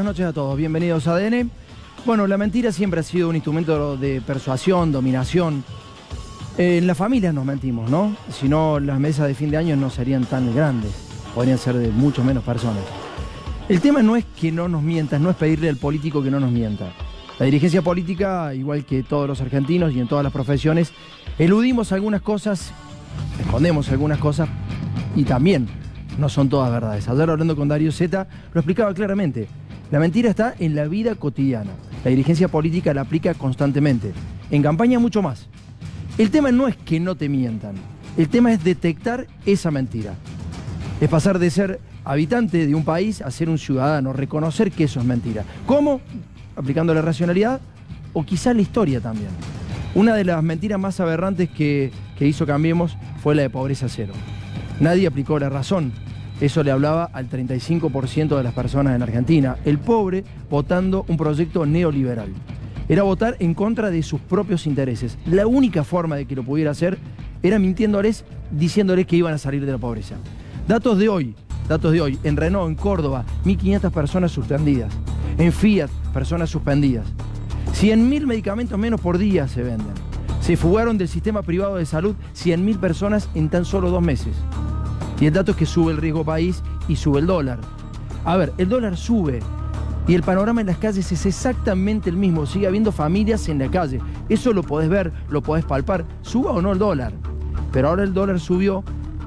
noches a todos, bienvenidos a ADN. Bueno, la mentira siempre ha sido un instrumento de persuasión, dominación. En las familias nos mentimos, ¿no? Si no, las mesas de fin de año no serían tan grandes, podrían ser de mucho menos personas. El tema no es que no nos mientas, no es pedirle al político que no nos mienta. La dirigencia política, igual que todos los argentinos y en todas las profesiones, eludimos algunas cosas, escondemos algunas cosas y también no son todas verdades. Ayer hablando con Darío Zeta lo explicaba claramente. La mentira está en la vida cotidiana. La dirigencia política la aplica constantemente. En campaña mucho más. El tema no es que no te mientan. El tema es detectar esa mentira. Es pasar de ser habitante de un país a ser un ciudadano, reconocer que eso es mentira. ¿Cómo? Aplicando la racionalidad o quizá la historia también. Una de las mentiras más aberrantes que hizo Cambiemos fue la de pobreza cero. Nadie aplicó la razón. Eso le hablaba al 35% de las personas en Argentina. El pobre votando un proyecto neoliberal. Era votar en contra de sus propios intereses. La única forma de que lo pudiera hacer era mintiéndoles, diciéndoles que iban a salir de la pobreza. Datos de hoy. En Renault, en Córdoba, 1.500 personas suspendidas. En Fiat, personas suspendidas. 100.000 medicamentos menos por día se venden. Se fugaron del sistema privado de salud 100.000 personas en tan solo 2 meses. Y el dato es que sube el riesgo país y sube el dólar. A ver, el dólar sube y el panorama en las calles es exactamente el mismo. Sigue habiendo familias en la calle. Eso lo podés ver, lo podés palpar. Suba o no el dólar. Pero ahora el dólar subió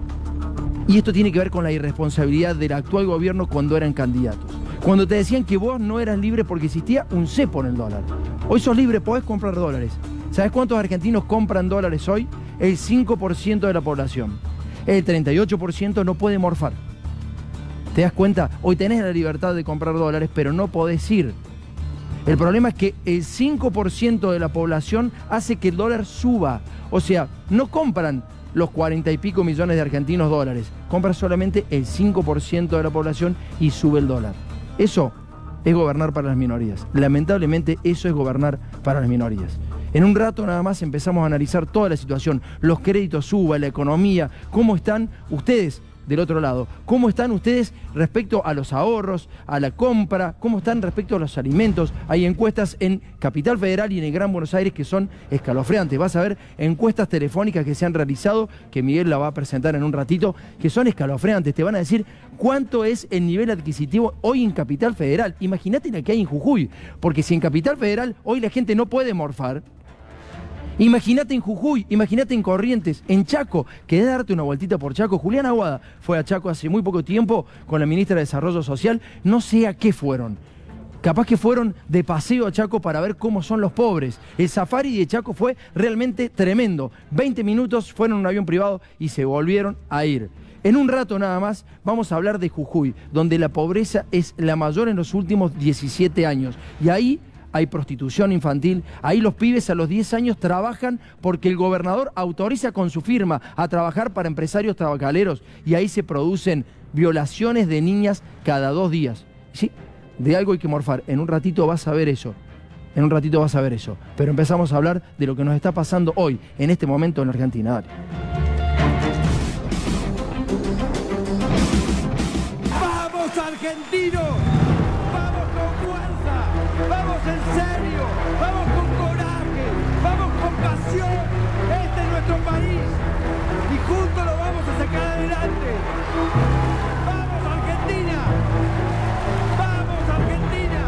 y esto tiene que ver con la irresponsabilidad del actual gobierno cuando eran candidatos. Cuando te decían que vos no eras libre porque existía un cepo en el dólar. Hoy sos libre, podés comprar dólares. ¿Sabés cuántos argentinos compran dólares hoy? El 5% de la población. El 38% no puede morfar. ¿Te das cuenta? Hoy tenés la libertad de comprar dólares, pero no podés ir. El problema es que el 5% de la población hace que el dólar suba. O sea, no compran los 40 y pico millones de argentinos dólares. Compran solamente el 5% de la población y sube el dólar. Eso es gobernar para las minorías. Lamentablemente, eso es gobernar para las minorías. En un rato nada más empezamos a analizar toda la situación, los créditos suba, la economía, cómo están ustedes del otro lado, cómo están ustedes respecto a los ahorros, a la compra, cómo están respecto a los alimentos. Hay encuestas en Capital Federal y en el Gran Buenos Aires que son escalofriantes. Vas a ver encuestas telefónicas que se han realizado, que Miguel la va a presentar en un ratito, que son escalofriantes. Te van a decir cuánto es el nivel adquisitivo hoy en Capital Federal. Imagínate la que hay en Jujuy, porque si en Capital Federal hoy la gente no puede morfar, imagínate en Jujuy, imagínate en Corrientes, en Chaco. Querés darte una vueltita por Chaco. Julián Aguada fue a Chaco hace muy poco tiempo con la ministra de Desarrollo Social. No sé a qué fueron. Capaz que fueron de paseo a Chaco para ver cómo son los pobres. El safari de Chaco fue realmente tremendo. 20 minutos, fueron en un avión privado y se volvieron a ir. En un rato nada más vamos a hablar de Jujuy, donde la pobreza es la mayor en los últimos 17 años. Y ahí hay prostitución infantil, ahí los pibes a los 10 años trabajan porque el gobernador autoriza con su firma a trabajar para empresarios tabacaleros y ahí se producen violaciones de niñas cada 2 días. Sí, de algo hay que morfar. En un ratito vas a ver eso. Pero empezamos a hablar de lo que nos está pasando hoy, en este momento en la Argentina. Dale. ¡Vamos, argentinos! ¡Vamos en serio! ¡Vamos con coraje! ¡Vamos con pasión! ¡Este es nuestro país! ¡Y juntos lo vamos a sacar adelante! ¡Vamos, Argentina! ¡Vamos, Argentina!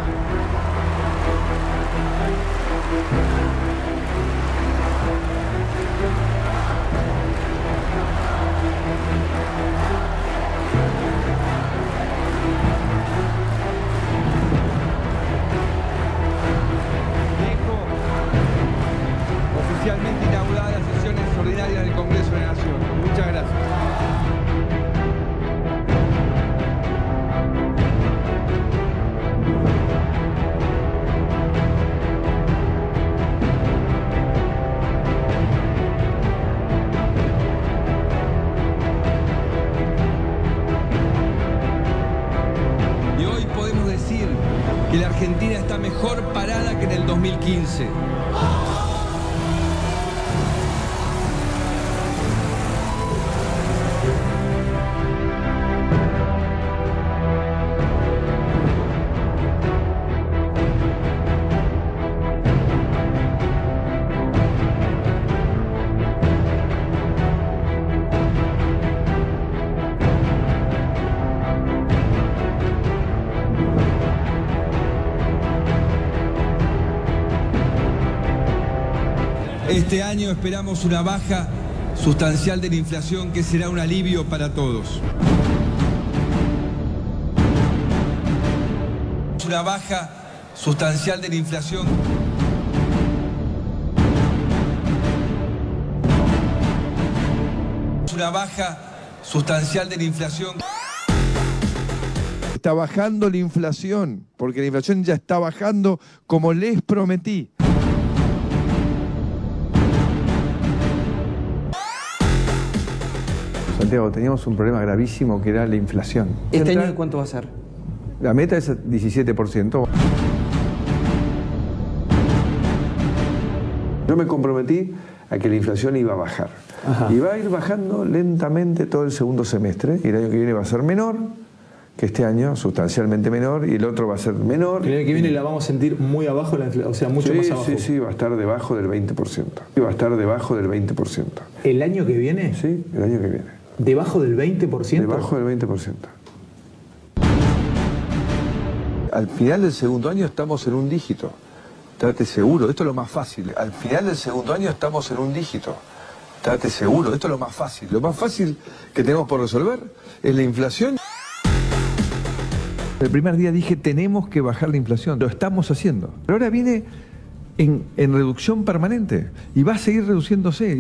Oficialmente inaugurada las sesiones extraordinarias del Congreso de la Nación. Muchas gracias. Y hoy podemos decir que la Argentina está mejor parada que en el 2015. Este año esperamos una baja sustancial de la inflación que será un alivio para todos. Una baja sustancial de la inflación. Una baja sustancial de la inflación. Está bajando la inflación, porque la inflación ya está bajando como les prometí. Santiago, teníamos un problema gravísimo que era la inflación. ¿Este año de cuánto va a ser? La meta es 17%. Yo me comprometí a que la inflación iba a bajar. Ajá. Y va a ir bajando lentamente todo el segundo semestre. Y el año que viene va a ser menor que este año, sustancialmente menor, y el otro va a ser menor. El año que viene la vamos a sentir muy abajo, o sea, mucho más abajo. Sí, va a estar debajo del 20%. Va a estar debajo del 20%. ¿El año que viene? Sí, el año que viene. ¿Debajo del 20%? Debajo del 20%. Al final del segundo año estamos en un dígito. Trate seguro, esto es lo más fácil. Al final del segundo año estamos en un dígito. Trate seguro, esto es lo más fácil. Lo más fácil que tenemos por resolver es la inflación. El primer día dije, tenemos que bajar la inflación. Lo estamos haciendo. Pero ahora viene en reducción permanente y va a seguir reduciéndose.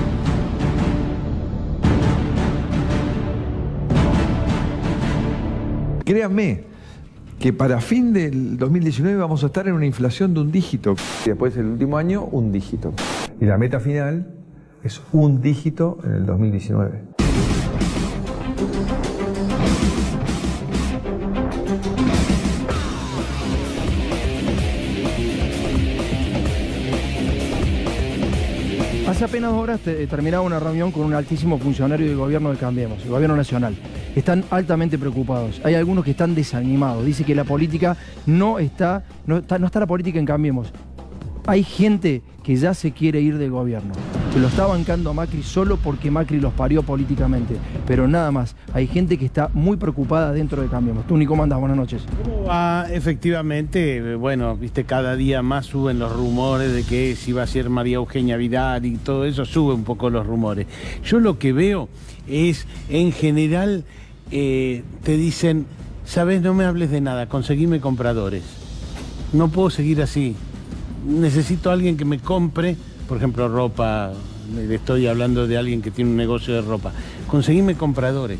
Créanme que para fin del 2019 vamos a estar en una inflación de un dígito. Y después el último año, un dígito. Y la meta final es un dígito en el 2019. Hace apenas horas terminaba una reunión con un altísimo funcionario del gobierno de Cambiemos, el gobierno nacional. Están altamente preocupados. Hay algunos que están desanimados. Dice que la política no está la política en Cambiemos. Hay gente que ya se quiere ir del gobierno, que lo está bancando a Macri solo porque Macri los parió políticamente, pero nada más. Hay gente que está muy preocupada dentro de Cambiemos. Tú, ¿cómo andás? Buenas noches. ¿Cómo va? Efectivamente, bueno, viste, cada día más suben los rumores de que si va a ser María Eugenia Vidal y todo eso, sube un poco los rumores. Yo lo que veo es, en general, te dicen, ¿sabes? No me hables de nada, conseguime compradores. No puedo seguir así. Necesito a alguien que me compre, por ejemplo, ropa. Le estoy hablando de alguien que tiene un negocio de ropa. Conseguime compradores.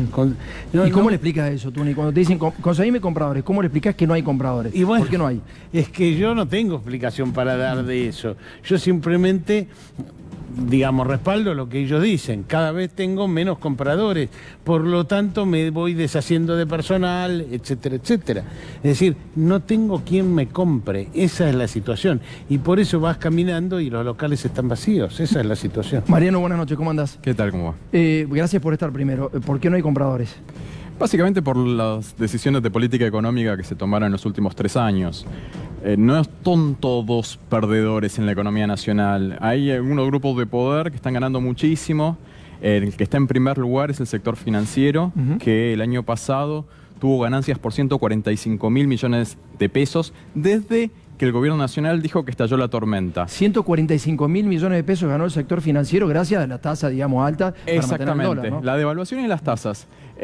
¿Y cómo le explicas eso, Tuni? Cuando te dicen conseguime compradores, ¿cómo le explicas que no hay compradores? Y bueno, ¿por qué no hay? Es que yo no tengo explicación para dar de eso. Yo simplemente, digamos, respaldo lo que ellos dicen. Cada vez tengo menos compradores, por lo tanto me voy deshaciendo de personal, etcétera, etcétera. Es decir, no tengo quien me compre, esa es la situación. Y por eso vas caminando y los locales están vacíos, esa es la situación. Mariano, buenas noches, ¿cómo andás? ¿Qué tal? ¿Cómo va? Gracias por estar primero. ¿Por qué no hay compradores? Básicamente por las decisiones de política económica que se tomaron en los últimos 3 años. No son todos perdedores en la economía nacional. Hay algunos grupos de poder que están ganando muchísimo. El que está en primer lugar es el sector financiero, que el año pasado tuvo ganancias por 145.000 millones de pesos desde que el gobierno nacional dijo que estalló la tormenta. 145.000 millones de pesos ganó el sector financiero gracias a la tasa, digamos, alta para exactamente, mantener el dólar, ¿no? La devaluación y las tasas.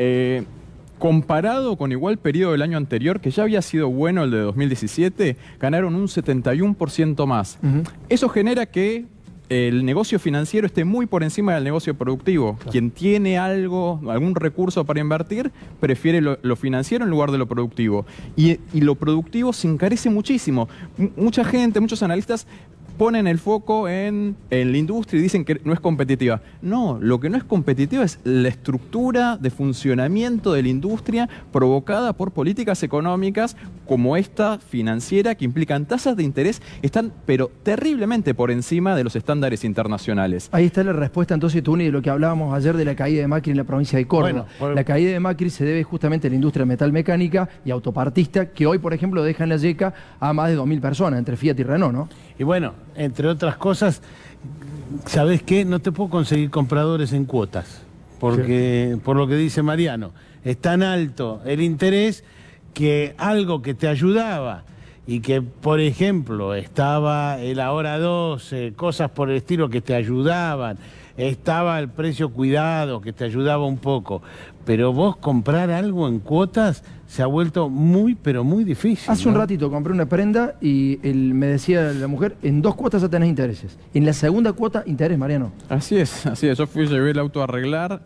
Comparado con igual periodo del año anterior, que ya había sido bueno el de 2017, ganaron un 71% más. Eso genera que el negocio financiero esté muy por encima del negocio productivo. Claro. Quien tiene algún recurso para invertir, prefiere lo financiero en lugar de lo productivo. Y lo productivo se encarece muchísimo. Mucha gente, muchos analistas ponen el foco en la industria y dicen que no es competitiva. No, lo que no es competitiva es la estructura de funcionamiento de la industria provocada por políticas económicas como esta financiera, que implican tasas de interés, están pero terriblemente por encima de los estándares internacionales. Ahí está la respuesta entonces, Tuni, de lo que hablábamos ayer de la caída de Macri en la provincia de Córdoba. Bueno, la caída de Macri se debe justamente a la industria metalmecánica y autopartista, que hoy, por ejemplo, deja en la yeca a más de 2.000 personas, entre Fiat y Renault, ¿no? Y bueno, entre otras cosas, ¿sabés qué? No te puedo conseguir compradores en cuotas, porque, sí, por lo que dice Mariano, es tan alto el interés que algo que te ayudaba y que, por ejemplo, estaba el Ahora 12, cosas por el estilo que te ayudaban, estaba el precio cuidado que te ayudaba un poco, pero vos comprar algo en cuotas se ha vuelto muy, pero muy difícil. Hace un ratito compré una prenda y me decía la mujer, en 2 cuotas ya tenés intereses. En la segunda cuota, interés, Mariano. Así es, así es. Yo llevé el auto a arreglar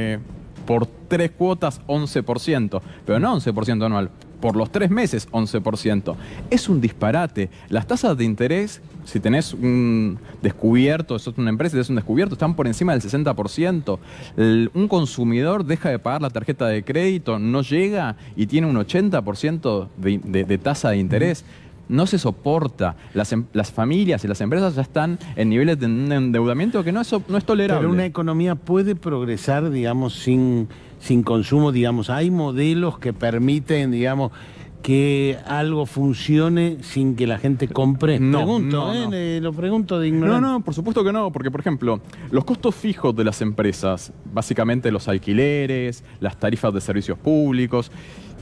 por 3 cuotas 11%, pero no 11% anual, por los 3 meses 11%. Es un disparate. Las tasas de interés, si tenés un descubierto, sos una empresa y tenés un descubierto, están por encima del 60%. Un consumidor deja de pagar la tarjeta de crédito, no llega y tiene un 80% de tasa de interés. No se soporta. Las familias y las empresas ya están en niveles de un endeudamiento que no es tolerable. Pero una economía puede progresar, digamos, sin consumo, digamos. Hay modelos que permiten, digamos, que algo funcione sin que la gente compre. No, pregunto, no. Lo pregunto de ignorante. No, por supuesto que no, porque, por ejemplo, los costos fijos de las empresas, básicamente los alquileres, las tarifas de servicios públicos,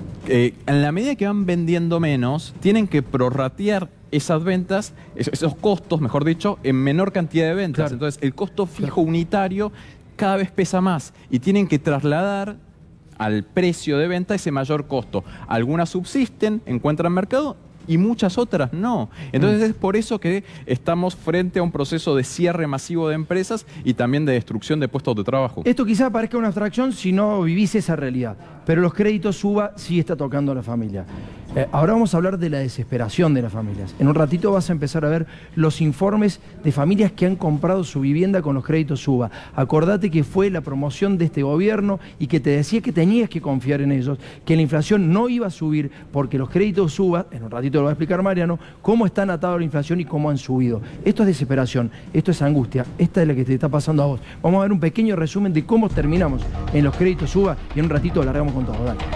en la medida que van vendiendo menos, tienen que prorratear esas ventas, esos costos, mejor dicho, en menor cantidad de ventas. Claro. Entonces, el costo fijo unitario cada vez pesa más y tienen que trasladar al precio de venta ese mayor costo. Algunas subsisten, encuentran mercado y muchas otras no. Entonces es por eso que estamos frente a un proceso de cierre masivo de empresas y también de destrucción de puestos de trabajo. Esto quizá parezca una abstracción si no vivís esa realidad, pero los créditos UBA sí está tocando a la familia. Ahora vamos a hablar de la desesperación de las familias. En un ratito vas a empezar a ver los informes de familias que han comprado su vivienda con los créditos UBA. Acordate que fue la promoción de este gobierno y que te decía que tenías que confiar en ellos, que la inflación no iba a subir porque los créditos UBA, en un ratito lo va a explicar Mariano, cómo están atados a la inflación y cómo han subido. Esto es desesperación, esto es angustia, esta es la que te está pasando a vos. Vamos a ver un pequeño resumen de cómo terminamos en los créditos UBA y en un ratito largamos con todo. Dale.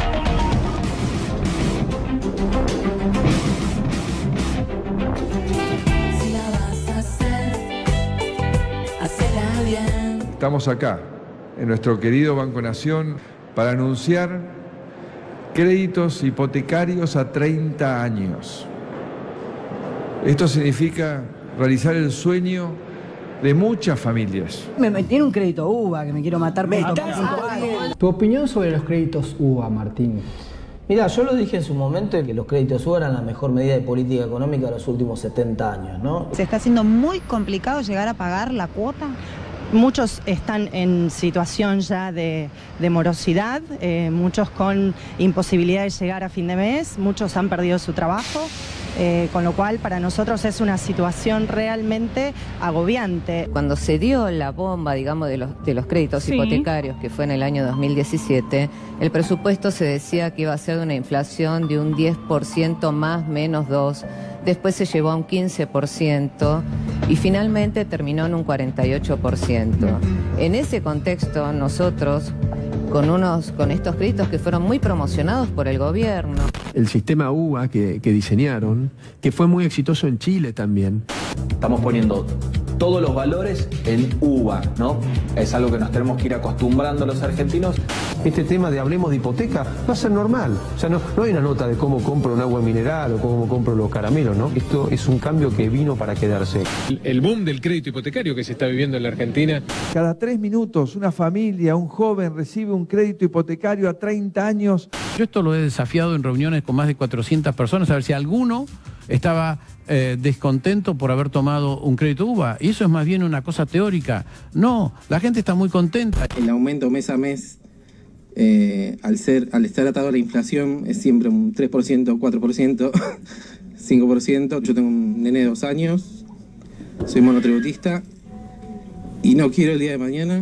Estamos acá, en nuestro querido Banco Nación, para anunciar créditos hipotecarios a 30 años. Esto significa realizar el sueño de muchas familias. Me metí en un crédito UBA, que me quiero matar por Tu opinión sobre los créditos UBA, Martín. Mira, yo lo dije en su momento que los créditos UBA eran la mejor medida de política económica de los últimos 70 años, ¿no? Se está haciendo muy complicado llegar a pagar la cuota. Muchos están en situación ya de morosidad, muchos con imposibilidad de llegar a fin de mes, muchos han perdido su trabajo, con lo cual para nosotros es una situación realmente agobiante. Cuando se dio la bomba, digamos, de los créditos hipotecarios, que fue en el año 2017, el presupuesto se decía que iba a ser de una inflación de un 10% más menos 2%. Después se llevó a un 15% y finalmente terminó en un 48%. En ese contexto, nosotros, con estos créditos que fueron muy promocionados por el gobierno. El sistema UBA que diseñaron, que fue muy exitoso en Chile también. Estamos poniendo todos los valores en UBA, ¿no? Es algo que nos tenemos que ir acostumbrando los argentinos. Este tema de hablemos de hipoteca va a ser normal. O sea, no hay una nota de cómo compro un agua mineral o cómo compro los caramelos, ¿no? Esto es un cambio que vino para quedarse. El boom del crédito hipotecario que se está viviendo en la Argentina. Cada 3 minutos una familia, un joven recibe un crédito hipotecario a 30 años. Yo esto lo he desafiado en reuniones con más de 400 personas, a ver si alguno estaba descontento por haber tomado un crédito UBA. Y eso es más bien una cosa teórica. No, la gente está muy contenta. El aumento mes a mes, al estar atado a la inflación, es siempre un 3%, 4%, 5%. Yo tengo un nene de 2 años, soy monotributista y no quiero el día de mañana.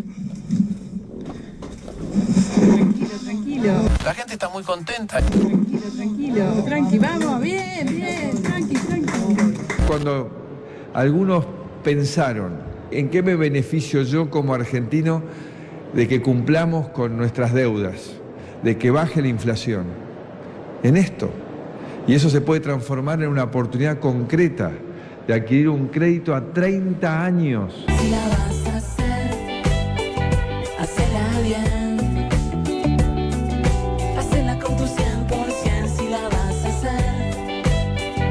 Tranquilo. La gente está muy contenta. Tranqui, vamos, bien, tranqui. Cuando algunos pensaron en qué me beneficio yo como argentino de que cumplamos con nuestras deudas, de que baje la inflación, en esto. Y eso se puede transformar en una oportunidad concreta de adquirir un crédito a 30 años. Si la vas a hacer, hacela bien. Hacela con tu 100%. Si la vas a hacer,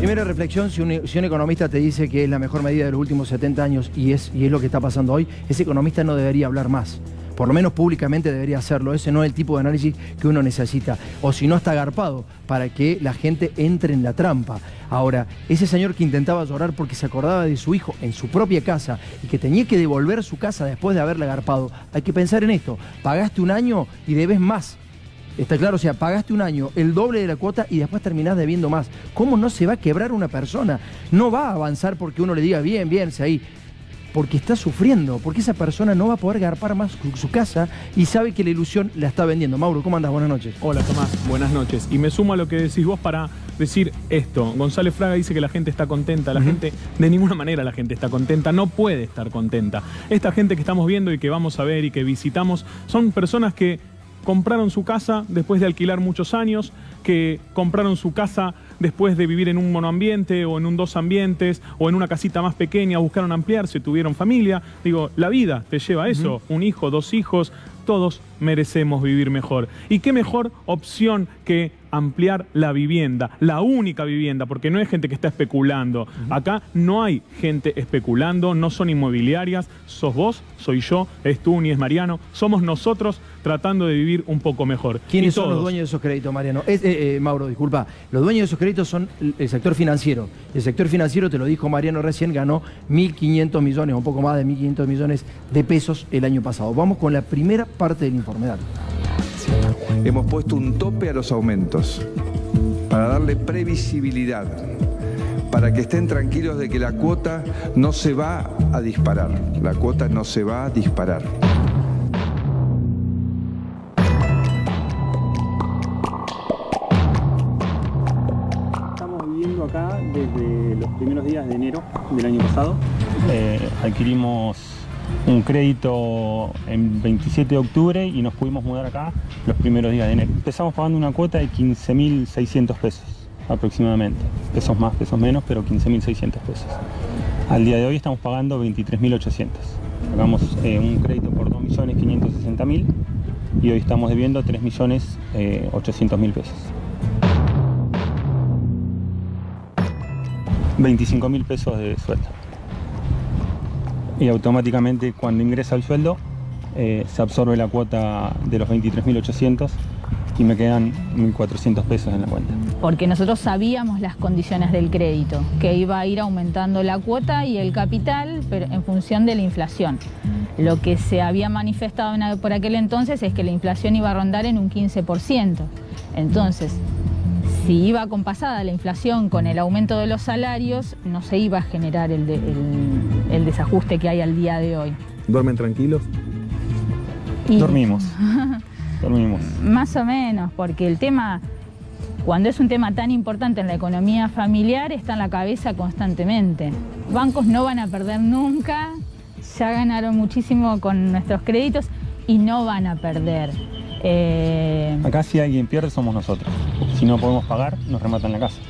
Primera reflexión, si un economista te dice que es la mejor medida de los últimos 70 años y es lo que está pasando hoy, ese economista no debería hablar más. Por lo menos públicamente debería hacerlo. Ese no es el tipo de análisis que uno necesita. O si no, está agarpado para que la gente entre en la trampa. Ahora, ese señor que intentaba llorar porque se acordaba de su hijo en su propia casa y que tenía que devolver su casa después de haberle agarpado, hay que pensar en esto. Pagaste un año y debes más. Está claro, o sea, pagaste un año, el doble de la cuota y después terminás debiendo más. ¿Cómo no se va a quebrar una persona? No va a avanzar porque uno le diga, bien, ahí. Porque está sufriendo, porque esa persona no va a poder garpar más su casa y sabe que la ilusión la está vendiendo. Mauro, ¿cómo andas? Buenas noches. Hola, Tomás. Buenas noches. Y me sumo a lo que decís vos para decir esto. González Fraga dice que la gente está contenta. La gente, de ninguna manera la gente está contenta. No puede estar contenta. Esta gente que estamos viendo y que vamos a ver y que visitamos son personas que compraron su casa después de alquilar muchos años, que compraron su casa después de vivir en un monoambiente o en un dos ambientes o en una casita más pequeña, buscaron ampliarse, tuvieron familia. Digo, la vida te lleva a eso, un hijo, dos hijos, todos merecemos vivir mejor. ¿Y qué mejor opción que ampliar la vivienda, la única vivienda? Porque no hay gente que está especulando. Acá no hay gente especulando, no son inmobiliarias, sos vos, soy yo, es tú ni es Mariano, somos nosotros tratando de vivir un poco mejor. ¿Quiénes son los dueños de esos créditos, Mariano? Mauro, disculpa, los dueños de esos créditos son el sector financiero. El sector financiero, te lo dijo Mariano recién, ganó 1.500 millones, un poco más de 1.500 millones de pesos el año pasado. Vamos con la primera parte del informe. Dale. Hemos puesto un tope a los aumentos para darle previsibilidad, para que estén tranquilos de que la cuota no se va a disparar. La cuota no se va a disparar. Estamos viviendo acá desde los primeros días de enero del año pasado. Adquirimos un crédito en 27 de octubre y nos pudimos mudar acá los primeros días de enero. Empezamos pagando una cuota de 15.600 pesos aproximadamente. Pesos más, pesos menos, pero 15.600 pesos. Al día de hoy estamos pagando 23.800. Pagamos un crédito por 2.560.000 y hoy estamos debiendo 3.800.000 pesos. 25.000 pesos de sueldo. Y automáticamente cuando ingresa el sueldo se absorbe la cuota de los 23.800 y me quedan 1.400 pesos en la cuenta. Porque nosotros sabíamos las condiciones del crédito, que iba a ir aumentando la cuota y el capital pero en función de la inflación. Lo que se había manifestado por aquel entonces es que la inflación iba a rondar en un 15%. Entonces, si iba acompasada la inflación con el aumento de los salarios, no se iba a generar el desajuste que hay al día de hoy. ¿Duermen tranquilos? Dormimos. Dormimos. Más o menos, porque el tema, cuando es un tema tan importante en la economía familiar, está en la cabeza constantemente. Bancos no van a perder nunca, ya ganaron muchísimo con nuestros créditos y no van a perder. Acá si alguien pierde somos nosotros. Si no podemos pagar, nos rematan la casa.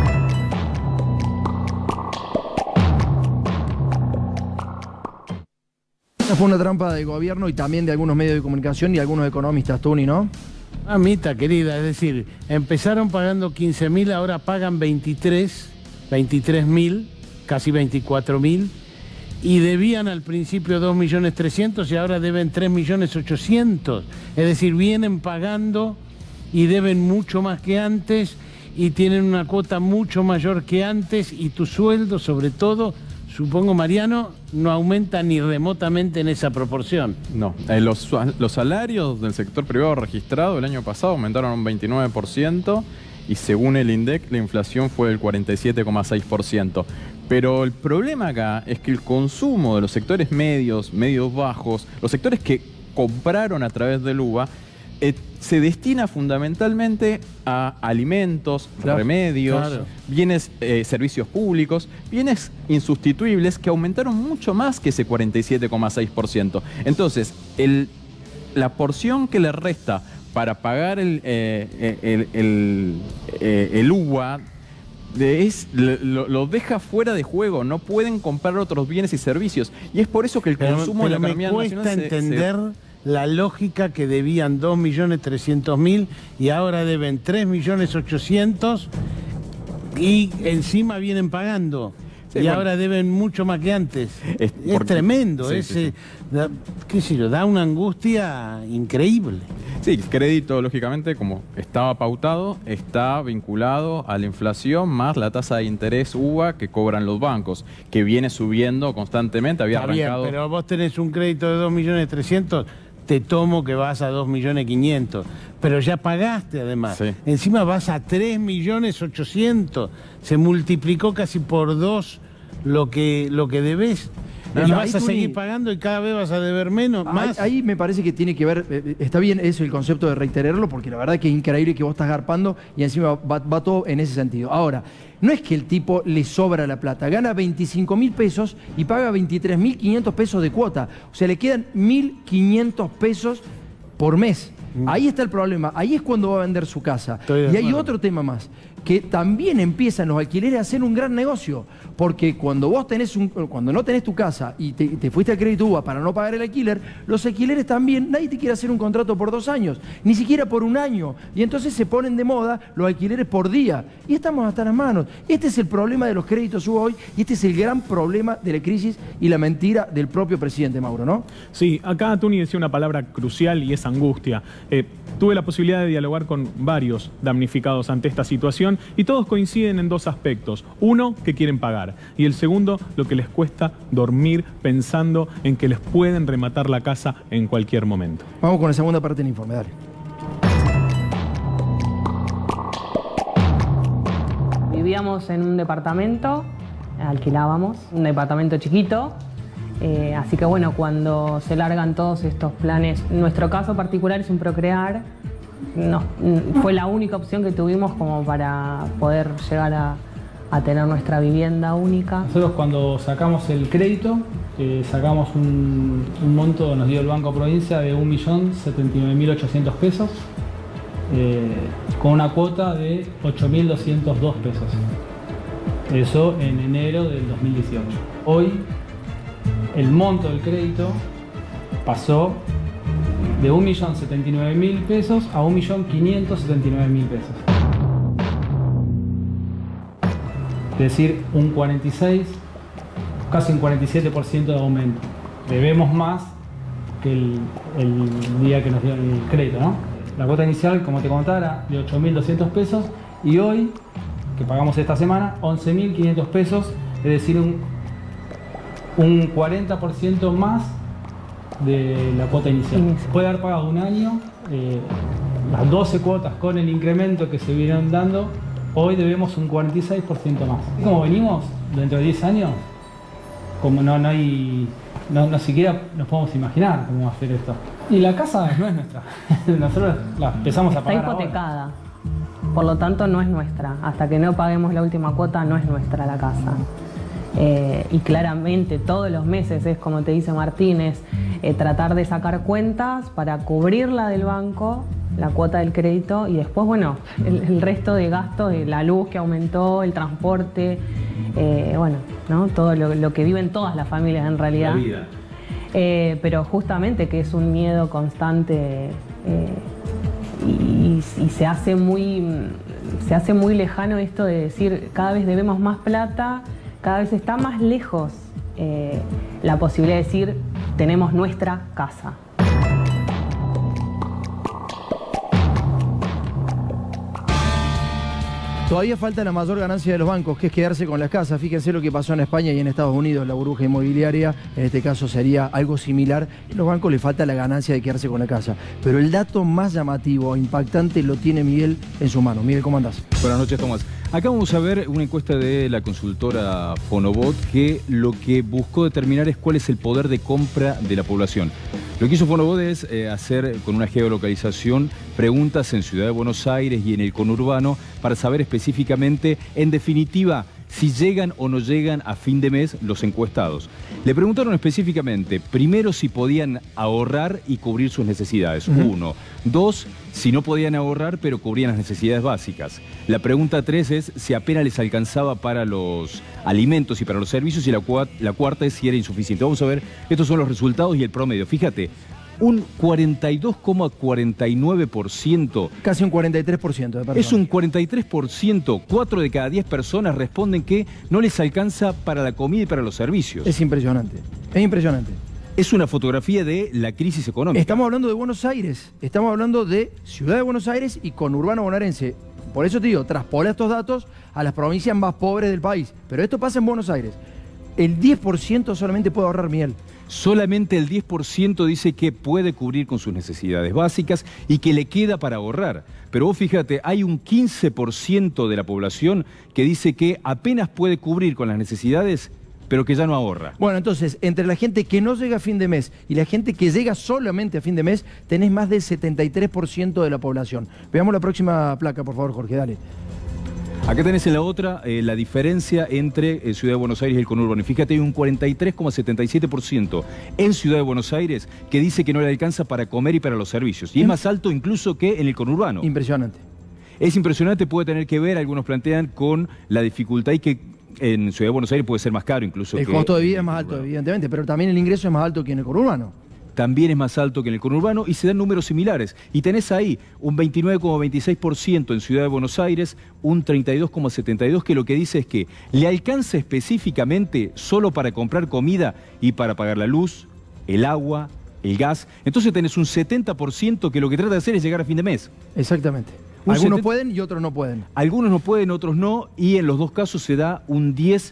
Esta fue una trampa del gobierno y también de algunos medios de comunicación y algunos economistas, Tuni, ¿no? Mamita querida, es decir, empezaron pagando 15.000, ahora pagan 23.000, casi 24.000, y debían al principio 2.300.000 y ahora deben 3.800.000. Es decir, vienen pagando y deben mucho más que antes y tienen una cuota mucho mayor que antes y tu sueldo, sobre todo, supongo, Mariano, no aumenta ni remotamente en esa proporción. No, los salarios del sector privado registrado el año pasado aumentaron un 29% y según el INDEC la inflación fue del 47,6%. Pero el problema acá es que el consumo de los sectores medios, medios bajos, los sectores que compraron a través del UVA, se destina fundamentalmente a alimentos, remedios, bienes, servicios públicos, bienes insustituibles que aumentaron mucho más que ese 47,6%. Entonces, la porción que le resta para pagar el UVA lo deja fuera de juego, no pueden comprar otros bienes y servicios. Y es por eso que el consumo de la economía nacional me cuesta entender la lógica que debían 2.300.000 y ahora deben 3.800.000, Y encima vienen pagando. Sí, y bueno. ahora deben mucho más que antes. Es tremendo. Sí, sí. Qué sé yo, da una angustia increíble. Sí, el crédito, lógicamente, como estaba pautado, está vinculado a la inflación más la tasa de interés UVA que cobran los bancos, que viene subiendo constantemente. Había Está bien, arrancado... pero vos tenés un crédito de 2.300.000, te tomo que vas a 2.500.000, pero ya pagaste además. Sí. Encima vas a 3.800.000, se multiplicó casi por 2 lo que debes. Y vas a seguir pagando y cada vez vas a deber menos, más. Ahí me parece que tiene que ver, está bien eso, el concepto de reiterarlo, porque la verdad que es increíble que vos estás garpando y encima va todo en ese sentido. Ahora, no es que el tipo le sobra la plata, gana 25.000 pesos y paga 23.500 pesos de cuota. O sea, le quedan 1.500 pesos por mes. Ahí está el problema, ahí es cuando va a vender su casa. Y hay otro tema más, que también empiezan los alquileres a hacer un gran negocio, porque cuando vos cuando no tenés tu casa y te fuiste al crédito UVA para no pagar el alquiler, los alquileres también, nadie te quiere hacer un contrato por 2 años, ni siquiera por 1 año, y entonces se ponen de moda los alquileres por día, y estamos hasta las manos. Este es el problema de los créditos UVA hoy, y este es el gran problema de la crisis y la mentira del propio presidente Mauro, ¿no? Sí, acá Tuni decía una palabra crucial y es angustia. Tuve la posibilidad de dialogar con varios damnificados ante esta situación y todos coinciden en 2 aspectos. Uno, que quieren pagar. Y el segundo, lo que les cuesta dormir pensando en que les pueden rematar la casa en cualquier momento. Vamos con la segunda parte del informe, dale. Vivíamos en un departamento, alquilábamos, un departamento chiquito. Así que bueno, cuando se largan todos estos planes, en nuestro caso particular es un procrear, fue la única opción que tuvimos como para poder llegar a tener nuestra vivienda única. Nosotros cuando sacamos el crédito, sacamos un monto, nos dio el Banco Provincia de 1.079.800 pesos, con una cuota de 8.202 pesos. Eso en enero del 2018. Hoy el monto del crédito pasó de 1.079.000 pesos a 1.579.000 pesos. Es decir, un 46, casi un 47% de aumento. Debemos más que el día que nos dieron el crédito, ¿no? La cuota inicial, como te contaba, era de 8.200 pesos y hoy, que pagamos esta semana, 11.500 pesos, es decir, un 40% más de la cuota inicial. Puede haber pagado 1 año, las 12 cuotas con el incremento que se vienen dando, hoy debemos un 46% más. Como venimos, dentro de 10 años, como no siquiera nos podemos imaginar cómo va a ser esto. Y la casa no es nuestra, nosotros la empezamos a pagar. Está hipotecada, por lo tanto no es nuestra. Hasta que no paguemos la última cuota no es nuestra la casa. Y claramente todos los meses es como te dice Martínez, tratar de sacar cuentas para cubrirla del banco, la cuota del crédito y después, bueno, el resto de gastos, de la luz que aumentó, el transporte, bueno, ¿no? Todo lo que viven todas las familias en realidad. La vida. Pero justamente que es un miedo constante y se hace muy lejano esto de decir cada vez debemos más plata. Cada vez está más lejos la posibilidad de decir tenemos nuestra casa. Todavía falta la mayor ganancia de los bancos, que es quedarse con las casas. Fíjense lo que pasó en España y en Estados Unidos, la burbuja inmobiliaria, en este caso sería algo similar. A los bancos les falta la ganancia de quedarse con la casa. Pero el dato más llamativo, impactante, lo tiene Miguel en su mano. Miguel, ¿cómo andás? Buenas noches, Tomás. Acá vamos a ver una encuesta de la consultora Fonobot que lo que buscó determinar es cuál es el poder de compra de la población. Lo que hizo Fonobot es hacer con una geolocalización preguntas en Ciudad de Buenos Aires y en el conurbano para saber específicamente, en definitiva, si llegan o no llegan a fin de mes los encuestados. Le preguntaron específicamente, primero, si podían ahorrar y cubrir sus necesidades. 1. 2, si no podían ahorrar pero cubrían las necesidades básicas. La pregunta 3 es si apenas les alcanzaba para los alimentos y para los servicios, y la cuarta es si era insuficiente. Vamos a ver, estos son los resultados y el promedio. Fíjate, un 42,49%. Casi un 43% de personas. Es un 43%. 4 de cada 10 personas responden que no les alcanza para la comida y para los servicios. Es impresionante. Es impresionante. Es una fotografía de la crisis económica. Estamos hablando de Buenos Aires. Estamos hablando de Ciudad de Buenos Aires y conurbano bonaerense. Por eso te digo, traspola estos datos a las provincias más pobres del país. Pero esto pasa en Buenos Aires. El 10% solamente puede ahorrar, Miguel. Solamente el 10% dice que puede cubrir con sus necesidades básicas y que le queda para ahorrar. Pero vos fíjate, hay un 15% de la población que dice que apenas puede cubrir con las necesidades, pero que ya no ahorra. Bueno, entonces, entre la gente que no llega a fin de mes y la gente que llega solamente a fin de mes, tenés más del 73% de la población. Veamos la próxima placa, por favor, Jorge, dale. Acá tenés en la otra la diferencia entre Ciudad de Buenos Aires y el conurbano. Y fíjate, hay un 43,77% en Ciudad de Buenos Aires que dice que no le alcanza para comer y para los servicios. Y es más alto incluso que en el conurbano. Impresionante. Es impresionante, puede tener que ver, algunos plantean, con la dificultad y que en Ciudad de Buenos Aires puede ser más caro incluso. El costo de vida es más alto, evidentemente, pero también el ingreso es más alto que en el conurbano. También es más alto que en el conurbano y se dan números similares. Y tenés ahí un 29,26% en Ciudad de Buenos Aires, un 32,72%, que lo que dice es que le alcanza específicamente solo para comprar comida y para pagar la luz, el agua, el gas. Entonces tenés un 70% que lo que trata de hacer es llegar a fin de mes. Exactamente. Algunos pueden y otros no pueden. Algunos no pueden, otros no, y en los dos casos se da un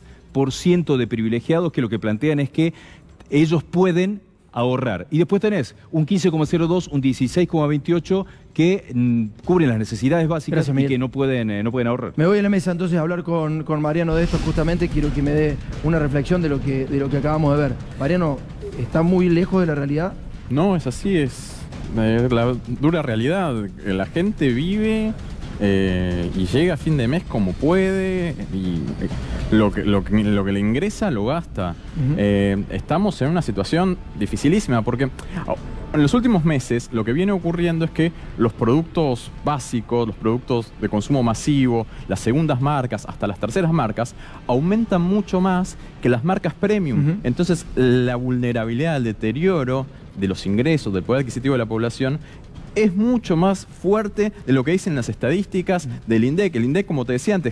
10% de privilegiados que lo que plantean es que ellos pueden ahorrar. Y después tenés un 15,02, un 16,28 que cubren las necesidades básicas. Gracias, y que no pueden ahorrar. Me voy a la mesa entonces a hablar con Mariano de esto justamente. Quiero que me dé una reflexión de lo que acabamos de ver. Mariano, ¿está muy lejos de la realidad? No, es así, es la dura realidad. La gente vive y llega a fin de mes como puede y lo que le ingresa lo gasta. Estamos en una situación dificilísima porque en los últimos meses lo que viene ocurriendo es que los productos básicos, los productos de consumo masivo, las segundas marcas, hasta las terceras marcas, aumentan mucho más que las marcas premium. Entonces la vulnerabilidad, el deterioro de los ingresos, del poder adquisitivo de la población es mucho más fuerte de lo que dicen las estadísticas del INDEC. El INDEC, como te decía antes,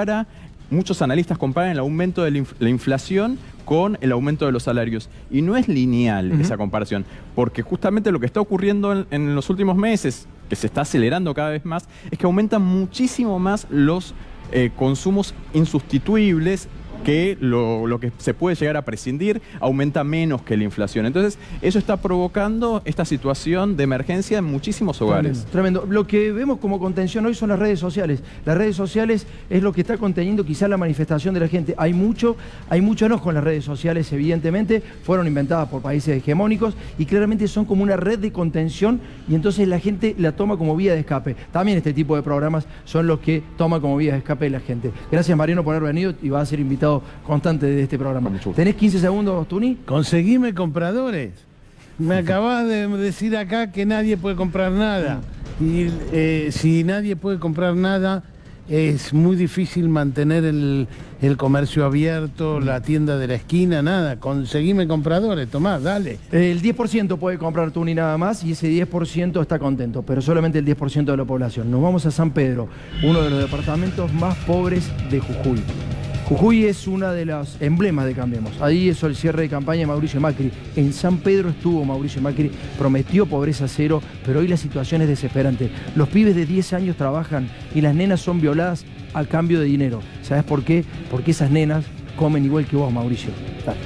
muchos analistas comparan el aumento de la inflación con el aumento de los salarios. Y no es lineal esa comparación, porque justamente lo que está ocurriendo en los últimos meses, que se está acelerando cada vez más, es que aumentan muchísimo más los consumos insustituibles, que lo que se puede llegar a prescindir aumenta menos que la inflación. Entonces, eso está provocando esta situación de emergencia en muchísimos hogares. Tremendo. Lo que vemos como contención hoy son las redes sociales. Las redes sociales es lo que está conteniendo quizás la manifestación de la gente. Hay mucho enojo en las redes sociales, evidentemente. Fueron inventadas por países hegemónicos y claramente son como una red de contención y entonces la gente la toma como vía de escape. También este tipo de programas son los que toma como vía de escape la gente. Gracias, Mariano, por haber venido y va a ser invitado constante de este programa. ¿Tenés 15 segundos, Tuni? Conseguime compradores. Me acabás de decir acá que nadie puede comprar nada. Y si nadie puede comprar nada, es muy difícil mantener el comercio abierto, la tienda de la esquina, nada. Conseguime compradores, Tomás, dale. El 10% puede comprar Tuni nada más y ese 10% está contento, pero solamente el 10% de la población. Nos vamos a San Pedro, uno de los departamentos más pobres de Jujuy. Jujuy es una de los emblemas de Cambiemos. Ahí es el cierre de campaña de Mauricio Macri. En San Pedro estuvo Mauricio Macri, prometió pobreza cero, pero hoy la situación es desesperante. Los pibes de 10 años trabajan y las nenas son violadas a cambio de dinero. ¿Sabes por qué? Porque esas nenas comen igual que vos, Mauricio. Dale.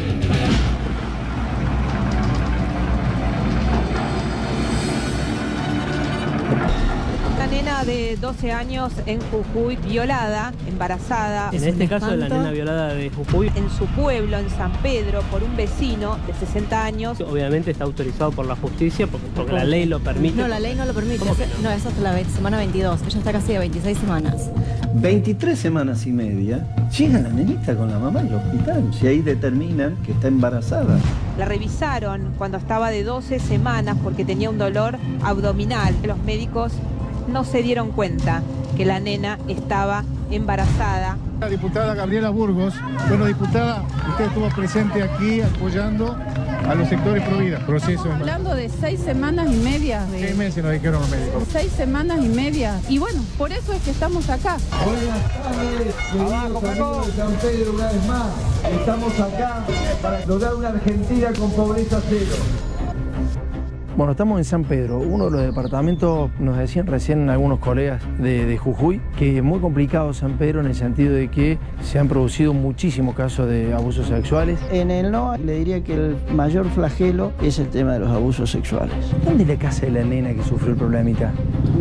De 12 años en Jujuy, violada, embarazada. En este caso de la nena violada de Jujuy. En su pueblo, en San Pedro, por un vecino de 60 años. Obviamente está autorizado por la justicia porque la ley lo permite. No, la ley no lo permite. No, es hasta la semana 22. Ella está casi de 26 semanas. 23 semanas y media, llega la nenita con la mamá al hospital. Y ahí determinan que está embarazada. La revisaron cuando estaba de 12 semanas porque tenía un dolor abdominal. Los médicos no se dieron cuenta que la nena estaba embarazada. La diputada Gabriela Burgos, bueno, diputada, usted estuvo presente aquí apoyando a los sectores pro vida. Proceso. Hablando de 6 semanas y media. 6 meses nos dijeron los médicos. 6 semanas y media. Y bueno, por eso es que estamos acá. Buenas tardes, bienvenidos de San Pedro una vez más. Estamos acá para lograr una Argentina con pobreza cero. Bueno, estamos en San Pedro, uno de los departamentos, nos decían recién algunos colegas de Jujuy, que es muy complicado San Pedro en el sentido de que se han producido muchísimos casos de abusos sexuales. En el NOA le diría que el mayor flagelo es el tema de los abusos sexuales. ¿Dónde es la casa de la nena que sufrió el problemita?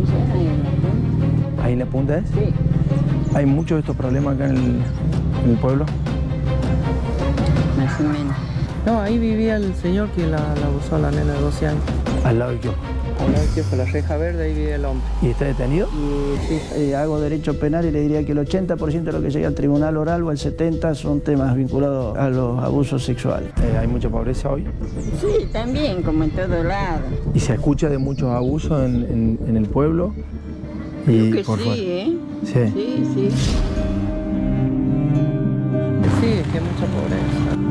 ¿Ahí en la punta es? Sí. ¿Hay muchos de estos problemas acá en el pueblo? Más o menos. No, ahí vivía el señor que la abusó a la nena de 12 años. ¿Al lado del kiosco? Al lado del kiosco, la reja verde, ahí vive el hombre. ¿Y está detenido? Y sí, hago derecho penal y le diría que el 80% de lo que llega al tribunal oral o el 70% son temas vinculados a los abusos sexuales. ¿Hay mucha pobreza hoy? Sí, también, como en todo lado. ¿Y se escucha de muchos abusos en el pueblo? Creo que sí, ¿eh? Sí. Sí, sí. Sí, es que hay mucha pobreza.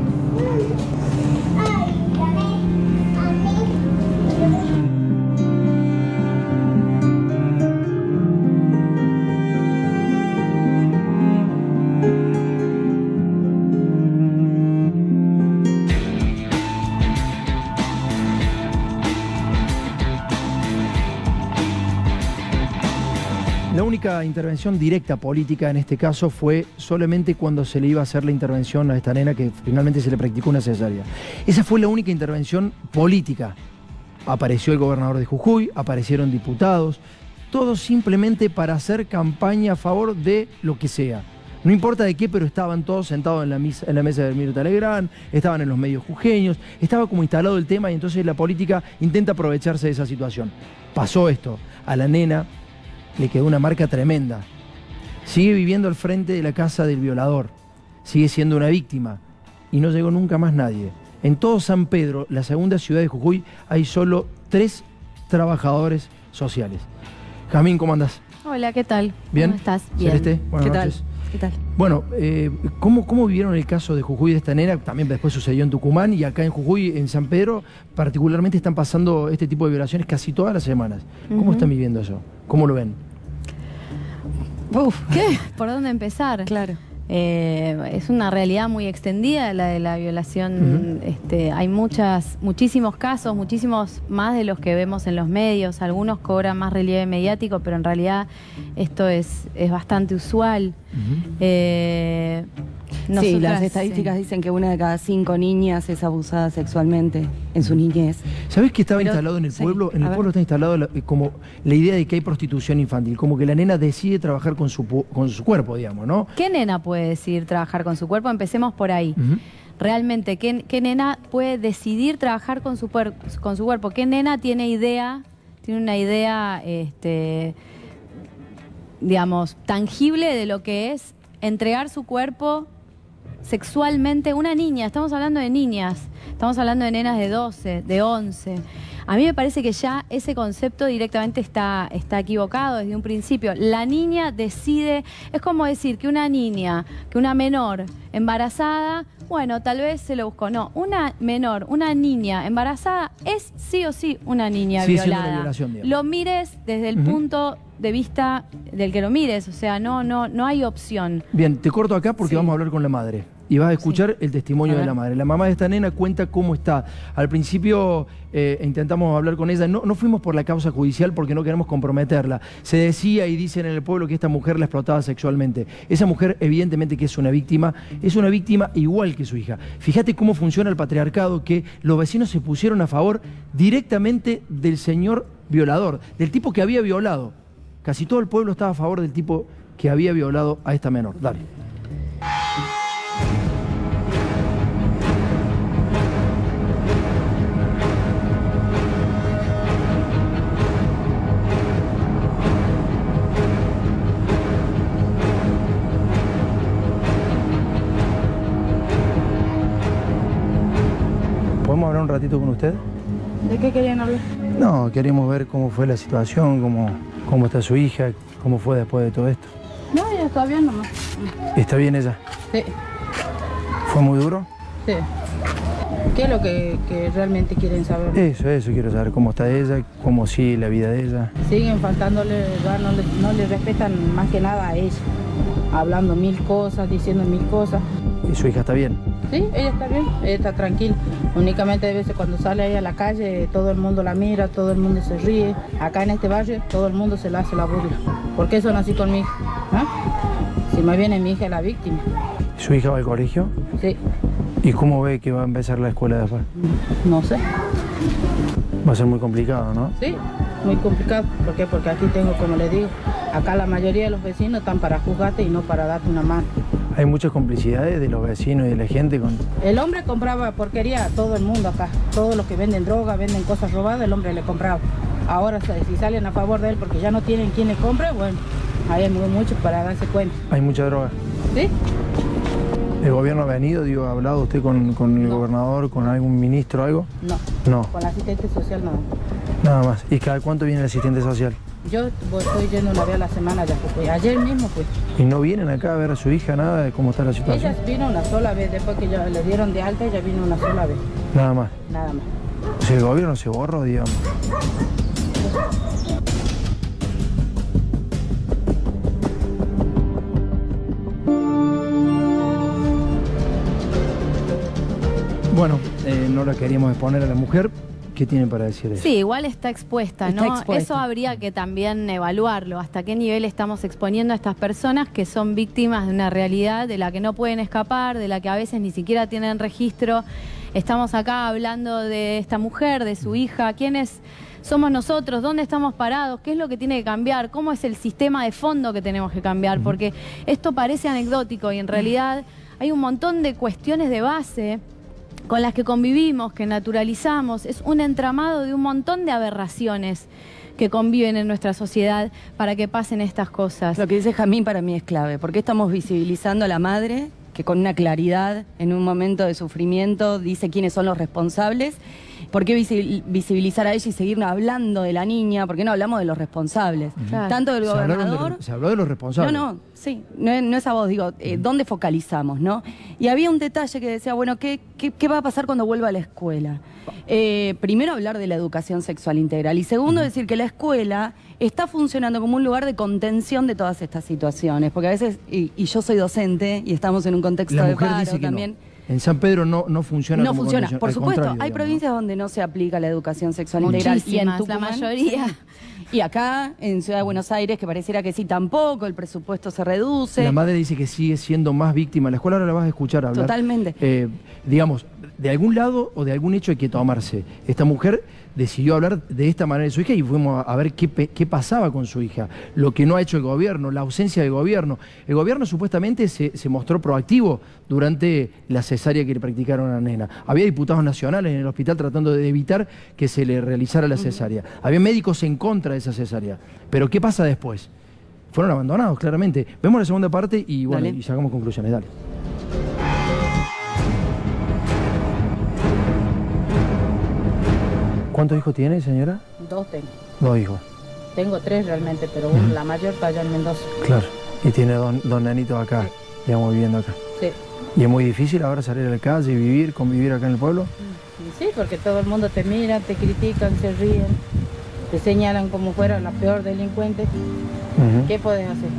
La única intervención directa política en este caso fue solamente cuando se le iba a hacer la intervención a esta nena que finalmente se le practicó una cesárea. Esa fue la única intervención política. Apareció el gobernador de Jujuy, aparecieron diputados, todos simplemente para hacer campaña a favor de lo que sea. No importa de qué, pero estaban todos sentados en la mesa de Mirta Legrand, estaban en los medios jujeños, estaba como instalado el tema y entonces la política intenta aprovecharse de esa situación. Pasó esto, a la nena le quedó una marca tremenda. Sigue viviendo al frente de la casa del violador, sigue siendo una víctima y no llegó nunca más nadie. En todo San Pedro, la segunda ciudad de Jujuy, hay solo 3 trabajadores sociales. Jamín, ¿cómo andás? Hola, ¿qué tal? ¿Bien? ¿Cómo estás? Bien. Celeste, buenas ¿Qué noches. tal? ¿Qué tal? Bueno, ¿cómo vivieron el caso de Jujuy de esta nena? También después sucedió en Tucumán y acá en Jujuy, en San Pedro, particularmente están pasando este tipo de violaciones casi todas las semanas. ¿Cómo están viviendo eso? ¿Cómo lo ven? Uf, ¿qué? ¿Por dónde empezar? Claro. Es una realidad muy extendida la de la violación. Hay muchísimos casos, muchísimos más de los que vemos en los medios. Algunos cobran más relieve mediático, pero en realidad esto es bastante usual. Sí, las estadísticas dicen que 1 de cada 5 niñas es abusada sexualmente en su niñez. ¿Sabés que estaba instalado en el pueblo? En el pueblo está instalado como la idea de que hay prostitución infantil, como que la nena decide trabajar con su cuerpo, digamos, ¿no? ¿Qué nena puede decidir trabajar con su cuerpo? Empecemos por ahí. Realmente, ¿qué nena puede decidir trabajar con su cuerpo? ¿Qué nena tiene una idea, digamos, tangible de lo que es entregar su cuerpo sexualmente? Una niña, estamos hablando de niñas, estamos hablando de nenas de 12, de 11. A mí me parece que ya ese concepto directamente está equivocado desde un principio. La niña decide, es como decir que una niña, que una menor embarazada, bueno, tal vez se lo buscó. No, una menor, una niña embarazada es sí o sí una niña violada. Una violación, digamos. Lo mires desde el punto de vista del que lo mires, o sea, no hay opción. Bien, te corto acá porque vamos a hablar con la madre. Y vas a escuchar el testimonio de la madre. La mamá de esta nena cuenta cómo está. Al principio intentamos hablar con ella. No fuimos por la causa judicial porque no queremos comprometerla. Se decía y dicen en el pueblo que esta mujer la explotaba sexualmente. Esa mujer evidentemente que es una víctima igual que su hija. Fíjate cómo funciona el patriarcado, que los vecinos se pusieron a favor directamente del señor violador, del tipo que había violado. Casi todo el pueblo estaba a favor del tipo que había violado a esta menor. Dale. ¿Podemos hablar un ratito con usted? ¿De qué querían hablar? No, queríamos ver cómo fue la situación, cómo está su hija, cómo fue después de todo esto. No, ella está bien nomás. ¿Está bien ella? Sí. ¿Fue muy duro? Sí. ¿Qué es lo que realmente quieren saber? Eso quiero saber. ¿Cómo está ella? ¿Cómo sigue la vida de ella? Siguen faltándole, ya no le respetan más que nada a ella. Hablando mil cosas, diciendo mil cosas. ¿Y su hija está bien? Sí, ella está bien, ella está tranquila. Únicamente a veces cuando sale ella a la calle, todo el mundo la mira, todo el mundo se ríe. Acá en este barrio, todo el mundo se le hace la burla. ¿Por qué son así con mi hija? ¿Ah? Si más bien mi hija es la víctima. ¿Su hija va al colegio? Sí. ¿Y cómo ve que va a empezar la escuela después? No sé. Va a ser muy complicado, ¿no? Sí, muy complicado. ¿Por qué? Porque aquí tengo, como le digo, acá la mayoría de los vecinos están para juzgarte y no para darte una mano. Hay muchas complicidades de los vecinos y de la gente con... El hombre compraba porquería a todo el mundo acá. Todos los que venden droga, venden cosas robadas, el hombre le compraba. Ahora, si salen a favor de él porque ya no tienen quien le compre, bueno, hay muchos para darse cuenta. ¿Hay mucha droga? Sí. ¿El gobierno ha venido, ha hablado usted con el gobernador, con algún ministro, algo? No. No. Con la asistente social nada. Nada más. ¿Y cada cuánto viene el asistente social? Yo estoy yendo una vez a la semana ya, pues, ayer mismo fui. ¿Y no vienen acá a ver a su hija, nada de cómo está la situación? Ella vino una sola vez, después que ya le dieron de alta, ella vino una sola vez. Nada más. Nada más. O sea, el gobierno se borró, digamos. Bueno, no la queríamos exponer a la mujer. ¿Qué tiene para decir eso? Sí, igual está expuesta, ¿no? Eso habría que también evaluarlo. ¿Hasta qué nivel estamos exponiendo a estas personas que son víctimas de una realidad de la que no pueden escapar, de la que a veces ni siquiera tienen registro? Estamos acá hablando de esta mujer, de su hija. ¿Quiénes somos nosotros? ¿Dónde estamos parados? ¿Qué es lo que tiene que cambiar? ¿Cómo es el sistema de fondo que tenemos que cambiar? Porque esto parece anecdótico y en realidad hay un montón de cuestiones de base con las que convivimos, que naturalizamos. Es un entramado de un montón de aberraciones que conviven en nuestra sociedad para que pasen estas cosas. Lo que dice Jazmín para mí es clave. ¿Por qué estamos visibilizando a la madre que con una claridad en un momento de sufrimiento dice quiénes son los responsables? ¿Por qué visibilizar a ella y seguir hablando de la niña? ¿Por qué no hablamos de los responsables? Claro. Tanto del gobernador... Se habló de los responsables. No, sí, no es a vos, digo, ¿dónde focalizamos, no? Y había un detalle que decía, bueno, ¿qué va a pasar cuando vuelva a la escuela? Primero hablar de la educación sexual integral y segundo decir que la escuela está funcionando como un lugar de contención de todas estas situaciones, porque a veces, y yo soy docente y estamos en un contexto de paro también... No. En San Pedro no funciona. No funciona, por supuesto. Hay provincias donde no se aplica la educación sexual integral. Y en Tucumán, la mayoría. Y acá, en Ciudad de Buenos Aires, que pareciera que sí, tampoco, el presupuesto se reduce. La madre dice que sigue siendo más víctima. La escuela ahora la vas a escuchar hablar. Totalmente. Digamos, de algún lado o de algún hecho hay que tomarse. Esta mujer decidió hablar de esta manera de su hija y fuimos a ver qué pasaba con su hija. Lo que no ha hecho el gobierno, la ausencia del gobierno. El gobierno supuestamente se mostró proactivo durante la cesárea que le practicaron a la nena. Había diputados nacionales en el hospital tratando de evitar que se le realizara la cesárea. Había médicos en contra de esa cesárea. Pero ¿qué pasa después? Fueron abandonados, claramente. Vemos la segunda parte y bueno, y sacamos conclusiones. Dale. ¿Cuántos hijos tiene, señora? 2 tengo. 2 hijos. Tengo 3 realmente, pero la mayor está allá en Mendoza. Claro. Y tiene dos nenitos acá, digamos, viviendo acá. Sí. ¿Y es muy difícil ahora salir a la calle y convivir acá en el pueblo? Sí, porque todo el mundo te mira, te critican, se ríen, te señalan como fuera la peor delincuente. ¿Qué puedes hacer?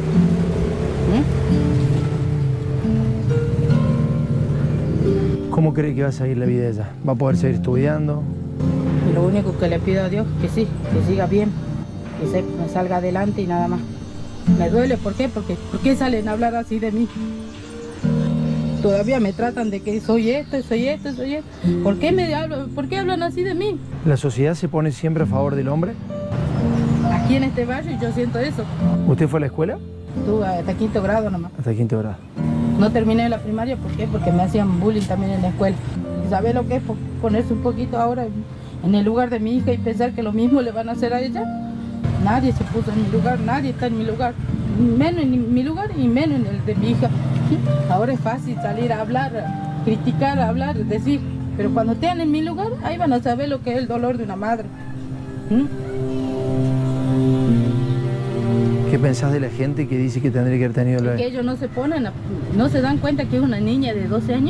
¿Cómo cree que va a seguir la vida de ella? ¿Va a poder seguir estudiando? Y lo único que le pido a Dios, que sí, que siga bien, que me salga adelante y nada más. Me duele, ¿por qué? Porque ¿por qué salen a hablar así de mí? Todavía me tratan de que soy esto, soy esto, soy esto. ¿Por qué hablan así de mí? ¿La sociedad se pone siempre a favor del hombre? Aquí en este barrio yo siento eso. ¿Usted fue a la escuela? Estuve hasta 5º grado nomás. Hasta 5º grado. No terminé la primaria, ¿por qué? Porque me hacían bullying también en la escuela. ¿Y sabe lo que es ponerse un poquito ahora en el lugar de mi hija y pensar que lo mismo le van a hacer a ella? Nadie se puso en mi lugar, nadie está en mi lugar. Menos en mi lugar y menos en el de mi hija. Ahora es fácil salir a hablar, criticar, hablar, decir. Pero cuando estén en mi lugar, ahí van a saber lo que es el dolor de una madre. ¿Qué pensás de la gente que dice que tendría que haber tenido la... Que ellos no se ponen, no se dan cuenta que es una niña de 12 años?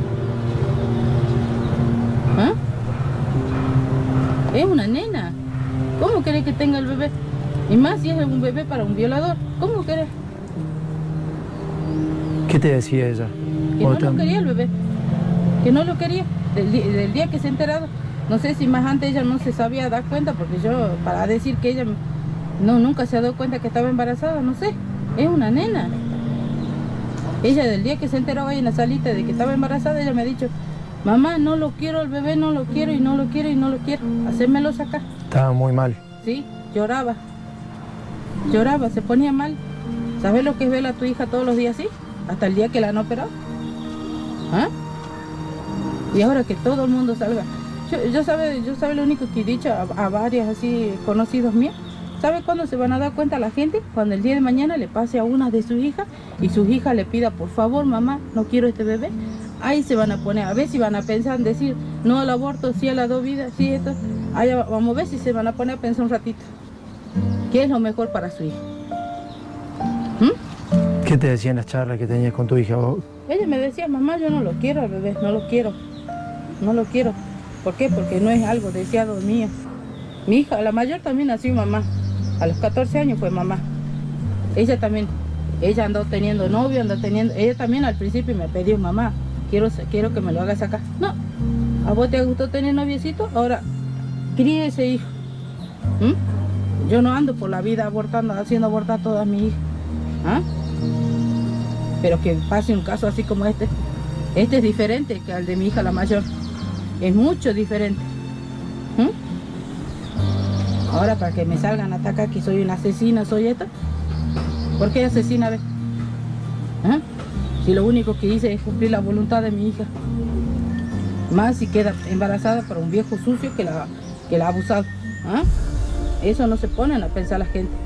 ¿Ah? Es una nena. ¿Cómo querés que tenga el bebé? Y más si es un bebé para un violador. ¿Cómo querés? ¿Qué te decía ella? Que no lo quería el bebé. Que no lo quería. Del día que se ha enterado. No sé si más antes ella no se sabía dar cuenta, porque yo, para decir que ella nunca se ha dado cuenta que estaba embarazada, no sé. Es una nena. Ella del día que se enteró ahí en la salita de que estaba embarazada, ella me ha dicho: mamá, no lo quiero el bebé, no lo quiero y no lo quiero y no lo quiero. Hacérmelo sacar. Estaba muy mal. Sí, lloraba. Lloraba, se ponía mal. ¿Sabes lo que es ver a tu hija todos los días así? Hasta el día que la han operado. ¿Ah? Y ahora que todo el mundo salga. Yo sabe lo único que he dicho a varias así conocidos míos. ¿Sabe cuándo se van a dar cuenta la gente? Cuando el día de mañana le pase a una de sus hijas y su hija le pida: por favor, mamá, no quiero este bebé. Ahí se van a poner, a ver si van a pensar en decir no al aborto, sí a la dos vidas, sí esto. Ahí vamos a ver si se van a poner a pensar un ratito qué es lo mejor para su hija. ¿Qué te decían las charlas que tenías con tu hija vos? Ella me decía: mamá, yo no lo quiero al bebé, no lo quiero. No lo quiero. ¿Por qué? Porque no es algo deseado mío. Mi hija, la mayor, también nació mamá. A los 14 años fue mamá. Ella también, ella andó teniendo novio, ella también al principio me pidió: mamá, quiero que me lo hagas acá. No, ¿a vos te gustó tener noviecito? Ahora, críe ese hijo. Yo no ando por la vida abortando, haciendo abortar a todas mis hijas. ¿Ah? Pero que pase un caso así como este. Este es diferente que al de mi hija la mayor. Es mucho diferente. Ahora para que me salgan a atacar que soy una asesina, soy esta. ¿Por qué asesina? ¿Ah? Si lo único que hice es cumplir la voluntad de mi hija. Más si queda embarazada por un viejo sucio que la ha abusado. ¿Ah? Eso no se ponen a pensar la gente.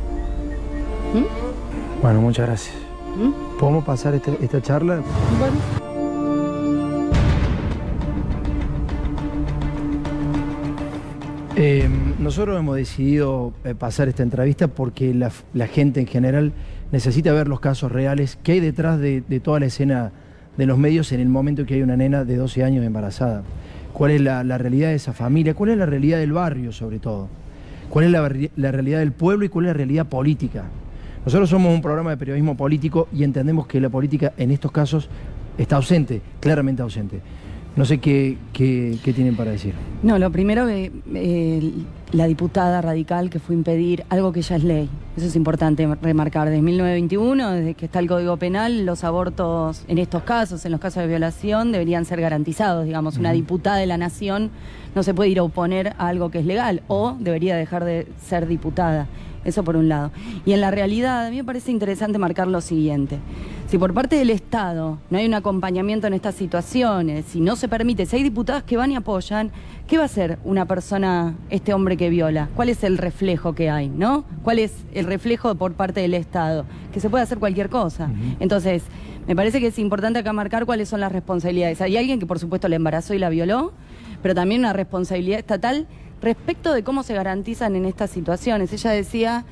Bueno, muchas gracias. ¿Podemos pasar esta charla? Bueno. Nosotros hemos decidido pasar esta entrevista porque la gente en general necesita ver los casos reales que hay detrás de toda la escena de los medios en el momento que hay una nena de 12 años embarazada. ¿Cuál es la realidad de esa familia? ¿Cuál es la realidad del barrio, sobre todo? ¿Cuál es la realidad del pueblo y cuál es la realidad política? Nosotros somos un programa de periodismo político y entendemos que la política en estos casos está ausente, claramente ausente. No sé qué tienen para decir. No, lo primero la diputada radical que fue impedir algo que ya es ley. Eso es importante remarcar. Desde 1921, desde que está el Código Penal, los abortos en estos casos, en los casos de violación, deberían ser garantizados. Digamos, una diputada de la Nación no se puede ir a oponer a algo que es legal o debería dejar de ser diputada. Eso por un lado. Y en la realidad, a mí me parece interesante marcar lo siguiente. Si por parte del Estado no hay un acompañamiento en estas situaciones, si no se permite, si hay diputados que van y apoyan, ¿qué va a hacer una persona, este hombre que viola? ¿Cuál es el reflejo que hay, no? ¿Cuál es el reflejo por parte del Estado? Que se puede hacer cualquier cosa. Entonces, me parece que es importante acá marcar cuáles son las responsabilidades. Hay alguien que por supuesto la embarazó y la violó, pero también una responsabilidad estatal respecto de cómo se garantizan en estas situaciones. Ella decía,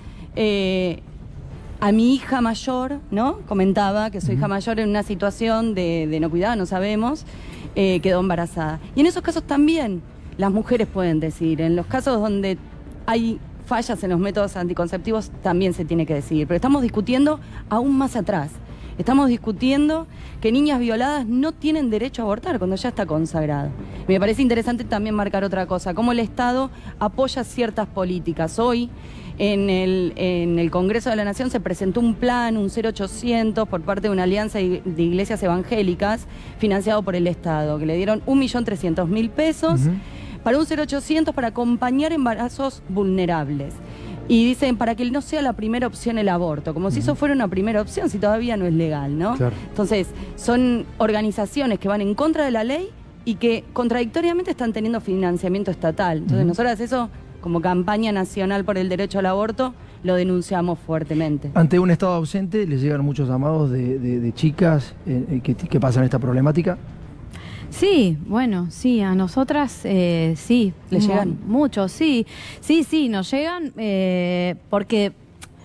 a mi hija mayor, ¿no? Comentaba que su hija mayor en una situación de no cuidado, no sabemos, quedó embarazada. Y en esos casos también las mujeres pueden decidir. En los casos donde hay fallas en los métodos anticonceptivos también se tiene que decidir. Pero estamos discutiendo aún más atrás. Estamos discutiendo que niñas violadas no tienen derecho a abortar cuando ya está consagrado. Me parece interesante también marcar otra cosa, cómo el Estado apoya ciertas políticas. Hoy en el Congreso de la Nación se presentó un plan, un 0800, por parte de una alianza de iglesias evangélicas financiado por el Estado, que le dieron 1.300.000 pesos para un 0800 para acompañar embarazos vulnerables. Y dicen, para que no sea la primera opción el aborto, como si eso fuera una primera opción, si todavía no es legal, ¿no? Claro. Entonces, son organizaciones que van en contra de la ley y que contradictoriamente están teniendo financiamiento estatal. Entonces, nosotras eso, como campaña nacional por el derecho al aborto, lo denunciamos fuertemente. Ante un Estado ausente, les llegan muchos llamados de chicas que pasan esta problemática. Sí, bueno, sí, a nosotras sí. ¿Les llegan? Muchos, sí. Sí, nos llegan porque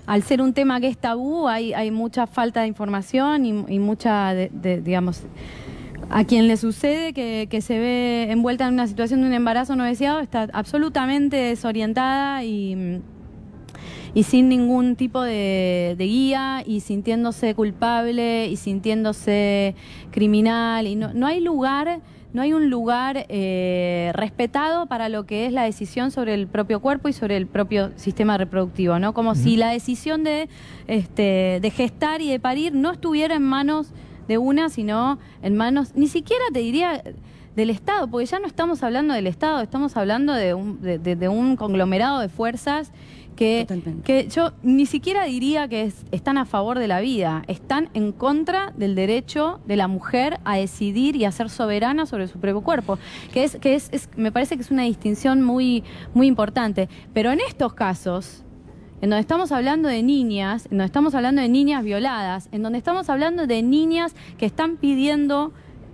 al ser un tema que es tabú, hay mucha falta de información y mucha, digamos, a quien le sucede que se ve envuelta en una situación de un embarazo no deseado está absolutamente desorientada y sin ningún tipo de guía y sintiéndose culpable y sintiéndose criminal y no hay lugar. No hay un lugar respetado para lo que es la decisión sobre el propio cuerpo y sobre el propio sistema reproductivo, ¿no? Como si la decisión de gestar y de parir no estuviera en manos de una, sino en manos, ni siquiera te diría del Estado, porque ya no estamos hablando del Estado, estamos hablando de un conglomerado de fuerzas que yo ni siquiera diría que están a favor de la vida, están en contra del derecho de la mujer a decidir y a ser soberana sobre su propio cuerpo, me parece que es una distinción muy, muy importante. Pero en estos casos, en donde estamos hablando de niñas, en donde estamos hablando de niñas violadas, en donde estamos hablando de niñas que están pidiendo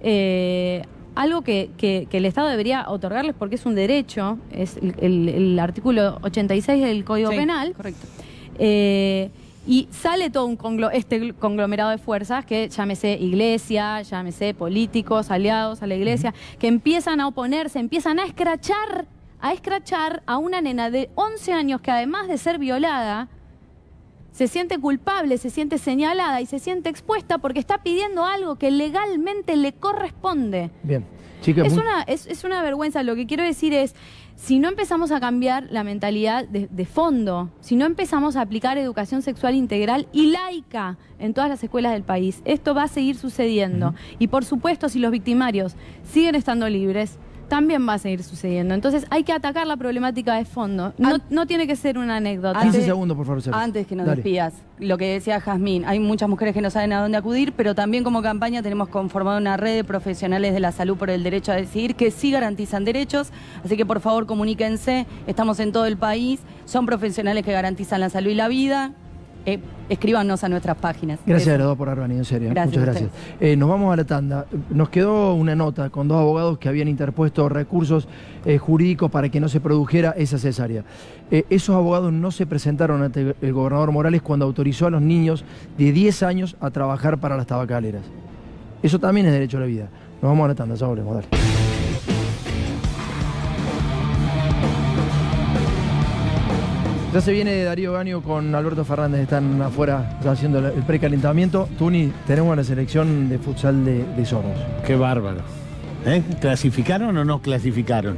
algo que el Estado debería otorgarles porque es un derecho, es el artículo 86 del Código Penal. Correcto. Y sale todo este conglomerado de fuerzas que llámese iglesia, llámese políticos, aliados a la iglesia, que empiezan a oponerse, empiezan a escrachar a una nena de 11 años que además de ser violada, se siente culpable, se siente señalada y se siente expuesta porque está pidiendo algo que legalmente le corresponde. Bien. Chica, es una vergüenza. Lo que quiero decir es, si no empezamos a cambiar la mentalidad de fondo, si no empezamos a aplicar educación sexual integral y laica en todas las escuelas del país, esto va a seguir sucediendo. Y por supuesto, si los victimarios siguen estando libres, también va a seguir sucediendo. Entonces hay que atacar la problemática de fondo. No tiene que ser una anécdota. 15 segundos, por favor, Sergio. Antes que nos despidas, lo que decía Jazmín, hay muchas mujeres que no saben a dónde acudir, pero también como campaña tenemos conformado una red de profesionales de la salud por el derecho a decidir que sí garantizan derechos, así que por favor comuníquense, estamos en todo el país, son profesionales que garantizan la salud y la vida. Escríbanos a nuestras páginas. Gracias a los dos por haber venido, en serio. Muchas gracias. Nos vamos a la tanda. Nos quedó una nota con dos abogados que habían interpuesto recursos jurídicos para que no se produjera esa cesárea. Esos abogados no se presentaron ante el gobernador Morales cuando autorizó a los niños de 10 años a trabajar para las tabacaleras. Eso también es derecho a la vida. Nos vamos a la tanda, ya volvemos, dale. Ya se viene Darío Gaño con Alberto Fernández, están afuera ya haciendo el precalentamiento. Tuni, tenemos la selección de futsal de Sordos. Qué bárbaro. ¿Clasificaron o no clasificaron?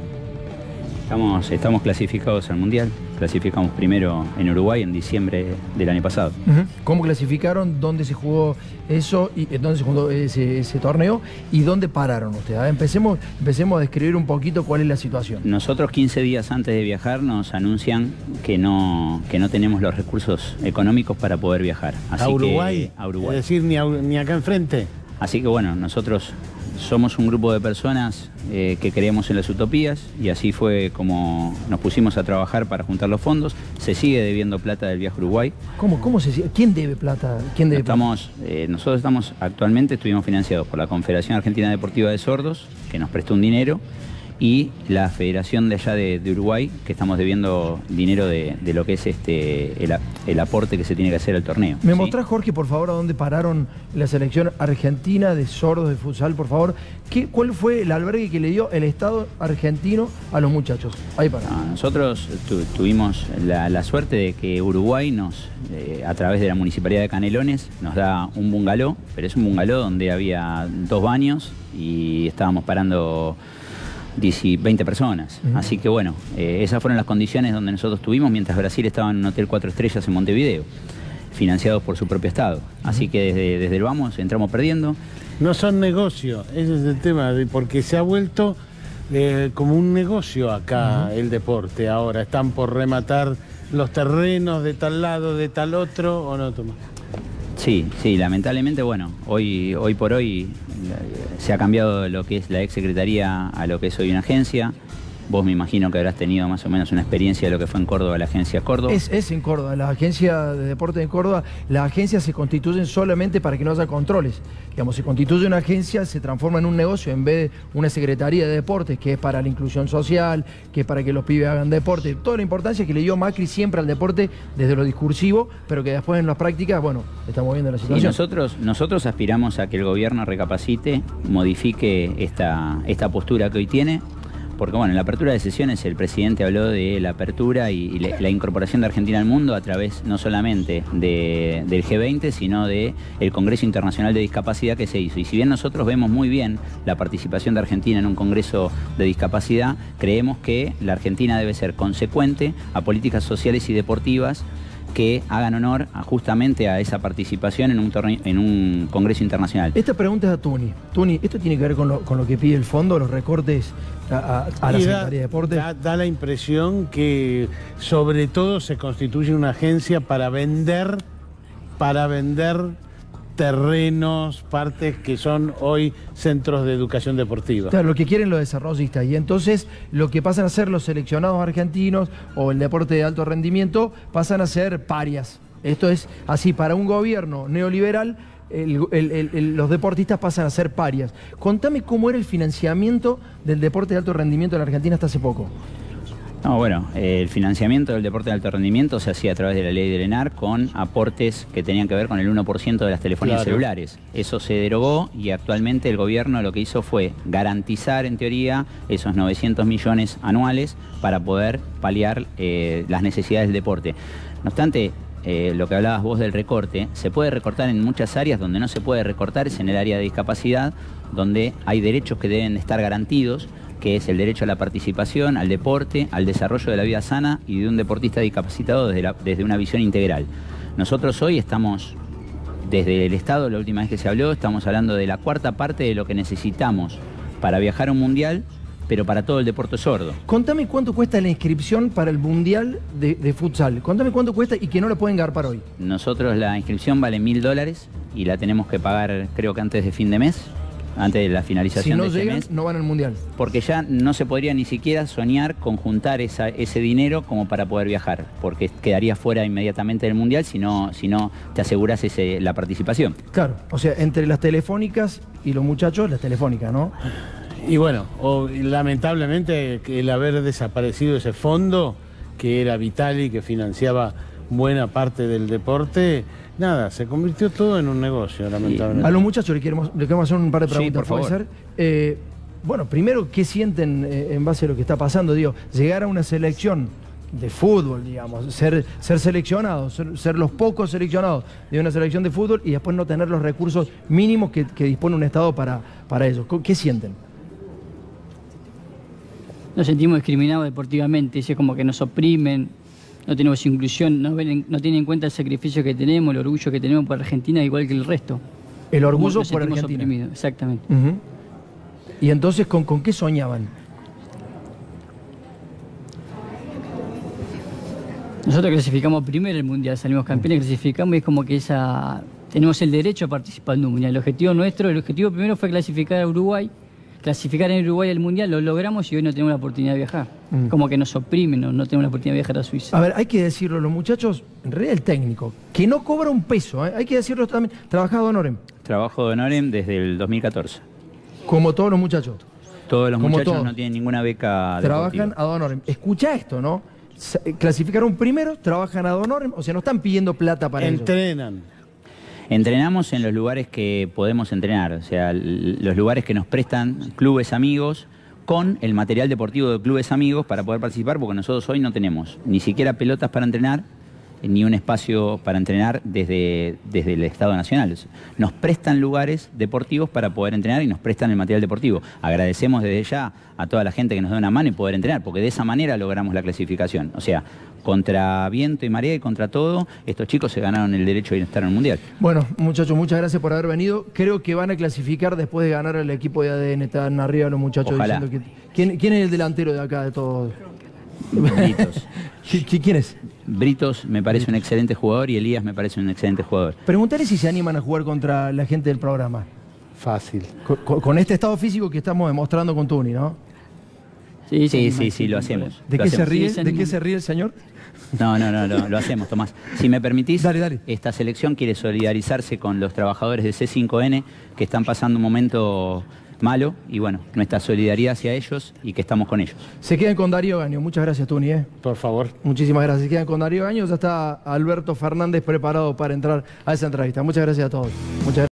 Estamos clasificados al Mundial. Clasificamos primero en Uruguay en diciembre del año pasado. ¿Cómo clasificaron? ¿Dónde se jugó eso? Y ¿dónde se jugó ese torneo? ¿Y dónde pararon ustedes? Empecemos a describir un poquito cuál es la situación. Nosotros 15 días antes de viajar nos anuncian que no tenemos los recursos económicos para poder viajar. Así ¿A Uruguay? A Uruguay. Es decir, ni acá enfrente. Así que bueno, nosotros somos un grupo de personas que creemos en las utopías y así fue como nos pusimos a trabajar para juntar los fondos. Se sigue debiendo plata del viaje a Uruguay. ¿Cómo se sigue? ¿Quién debe plata? Nosotros actualmente estuvimos financiados por la Confederación Argentina Deportiva de Sordos, que nos prestó un dinero, y la Federación de allá de Uruguay, que estamos debiendo dinero de lo que es el aporte que se tiene que hacer al torneo. ¿Me mostrás, Jorge, por favor, a dónde pararon la selección argentina de sordos de futsal, por favor? ¿Cuál fue el albergue que le dio el Estado argentino a los muchachos? Ahí pararon. Nosotros tuvimos la suerte de que Uruguay a través de la Municipalidad de Canelones, nos da un bungalow, pero es un bungalow donde había 2 baños y estábamos parando 20 personas. Así que bueno, esas fueron las condiciones donde nosotros estuvimos mientras Brasil estaba en un hotel 4 estrellas en Montevideo, financiados por su propio Estado. Así que desde el vamos entramos perdiendo. No son negocios, ese es el tema, porque se ha vuelto como un negocio acá el deporte. Ahora están por rematar los terrenos de tal lado, de tal otro, ¿o no, Tomás? Sí, lamentablemente, bueno, hoy por hoy se ha cambiado lo que es la exsecretaría a lo que es hoy una agencia. Vos me imagino que habrás tenido más o menos una experiencia de lo que fue en Córdoba, la agencia Córdoba. Es en Córdoba, la agencia de deporte en Córdoba, las agencias se constituyen solamente para que no haya controles. Digamos, se constituye una agencia, se transforma en un negocio en vez de una secretaría de deportes, que es para la inclusión social, que es para que los pibes hagan deporte. Toda la importancia que le dio Macri siempre al deporte desde lo discursivo, pero que después en las prácticas, bueno, estamos viendo la situación. Y nosotros aspiramos a que el gobierno recapacite, modifique esta postura que hoy tiene. Porque bueno, en la apertura de sesiones el presidente habló de la apertura y la incorporación de Argentina al mundo a través no solamente del G20, sino del Congreso Internacional de Discapacidad que se hizo. Y si bien nosotros vemos muy bien la participación de Argentina en un Congreso de Discapacidad, creemos que la Argentina debe ser consecuente a políticas sociales y deportivas que hagan honor justamente a esa participación en un Congreso Internacional. Esta pregunta es a Tuni. Tuni, ¿esto tiene que ver con lo que pide el fondo, los recortes a la Secretaría de Deportes? Da la impresión que sobre todo se constituye una agencia para vender terrenos, partes que son hoy centros de educación deportiva. Claro, lo que quieren los desarrollistas. Y entonces lo que pasan a ser los seleccionados argentinos o el deporte de alto rendimiento pasan a ser parias. Esto es así, para un gobierno neoliberal los deportistas pasan a ser parias. Contame cómo era el financiamiento del deporte de alto rendimiento en la Argentina hasta hace poco. No, bueno, el financiamiento del deporte de alto rendimiento se hacía a través de la ley del ENAR con aportes que tenían que ver con el 1% de las telefonías celulares. Eso se derogó y actualmente el gobierno lo que hizo fue garantizar, en teoría, esos 900 millones anuales para poder paliar las necesidades del deporte. No obstante, lo que hablabas vos del recorte, se puede recortar en muchas áreas. Donde no se puede recortar es en el área de discapacidad, donde hay derechos que deben estar garantidos, que es el derecho a la participación, al deporte, al desarrollo de la vida sana y de un deportista discapacitado desde una visión integral. Nosotros hoy estamos, desde el Estado, la última vez que se habló, estamos hablando de la cuarta parte de lo que necesitamos para viajar a un mundial, pero para todo el deporte sordo. Contame cuánto cuesta la inscripción para el mundial de futsal. Contame cuánto cuesta y que no la pueden garpar hoy. Nosotros la inscripción vale $1000 y la tenemos que pagar creo que antes de fin de mes. Antes de la finalización de este mes. No van al mundial. Porque ya no se podría ni siquiera soñar con juntar ese dinero como para poder viajar, porque quedaría fuera inmediatamente del mundial si no te aseguras la participación. Claro, o sea, entre las telefónicas y los muchachos, las telefónicas, ¿no? Y bueno, lamentablemente el haber desaparecido ese fondo que era vital y que financiaba buena parte del deporte, nada, se convirtió todo en un negocio, lamentablemente. A los muchachos le queremos hacer un par de preguntas, sí, por favor. ¿puede ser? Bueno, primero, ¿qué sienten en base a lo que está pasando? Digo, llegar a una selección de fútbol, digamos, ser seleccionados, ser los pocos seleccionados de una selección de fútbol y después no tener los recursos mínimos que dispone un Estado para ellos. ¿Qué sienten? Nos sentimos discriminados deportivamente, es como que nos oprimen. No tenemos inclusión, no tienen en cuenta el sacrificio que tenemos, el orgullo que tenemos por Argentina, igual que el resto. El orgullo por Argentina. Oprimidos, exactamente. Y entonces, ¿con qué soñaban? Nosotros clasificamos primero el Mundial, salimos campeones, clasificamos y es como que tenemos el derecho a participar en un Mundial. El objetivo primero fue clasificar a Uruguay. Clasificar en Uruguay al Mundial, lo logramos y hoy no tenemos la oportunidad de viajar. Como que nos oprimen, no tenemos la oportunidad de viajar a Suiza. A ver, hay que decirlo, los muchachos, en realidad el técnico, que no cobra un peso, hay que decirlo también, trabaja ad honorem. Trabajo ad honorem desde el 2014. Como todos los muchachos. Todos los muchachos no tienen ninguna beca trabajan deportiva. ad honorem. Escucha esto, ¿no? Clasificaron primero, trabajan ad honorem, o sea, no están pidiendo plata para ellos. Entrenamos en los lugares que podemos entrenar, o sea, los lugares que nos prestan clubes amigos con el material deportivo de clubes amigos para poder participar, porque nosotros hoy no tenemos ni siquiera pelotas para entrenar, ni un espacio para entrenar desde el Estado Nacional. Nos prestan lugares deportivos para poder entrenar y nos prestan el material deportivo. Agradecemos desde ya a toda la gente que nos da una mano y poder entrenar, porque de esa manera logramos la clasificación. O sea, contra viento y marea y contra todo, estos chicos se ganaron el derecho de estar en el Mundial. Bueno, muchachos, muchas gracias por haber venido. Creo que van a clasificar después de ganar al equipo de ADN. Están arriba los muchachos. Ojalá. Diciendo que... ¿Quién es el delantero de acá de todos? Britos. ¿Quién es? Britos me parece un excelente jugador y Elías me parece un excelente jugador. Preguntarle si se animan a jugar contra la gente del programa. Fácil. Con este estado físico que estamos demostrando con Tuni, ¿no? Sí, lo hacemos. ¿De Lo qué se hacemos. ríe? Sí, ¿De qué se ríe el señor? No, lo hacemos, Tomás. Si me permitís, dale. Esta selección quiere solidarizarse con los trabajadores de C5N que están pasando un momento malo y bueno, nuestra solidaridad hacia ellos y que estamos con ellos. Se quedan con Darío Gaño. Muchas gracias, Tuni. Por favor. Muchísimas gracias. Se quedan con Darío Gaño. Ya está Alberto Fernández preparado para entrar a esa entrevista. Muchas gracias a todos. Muchas gracias.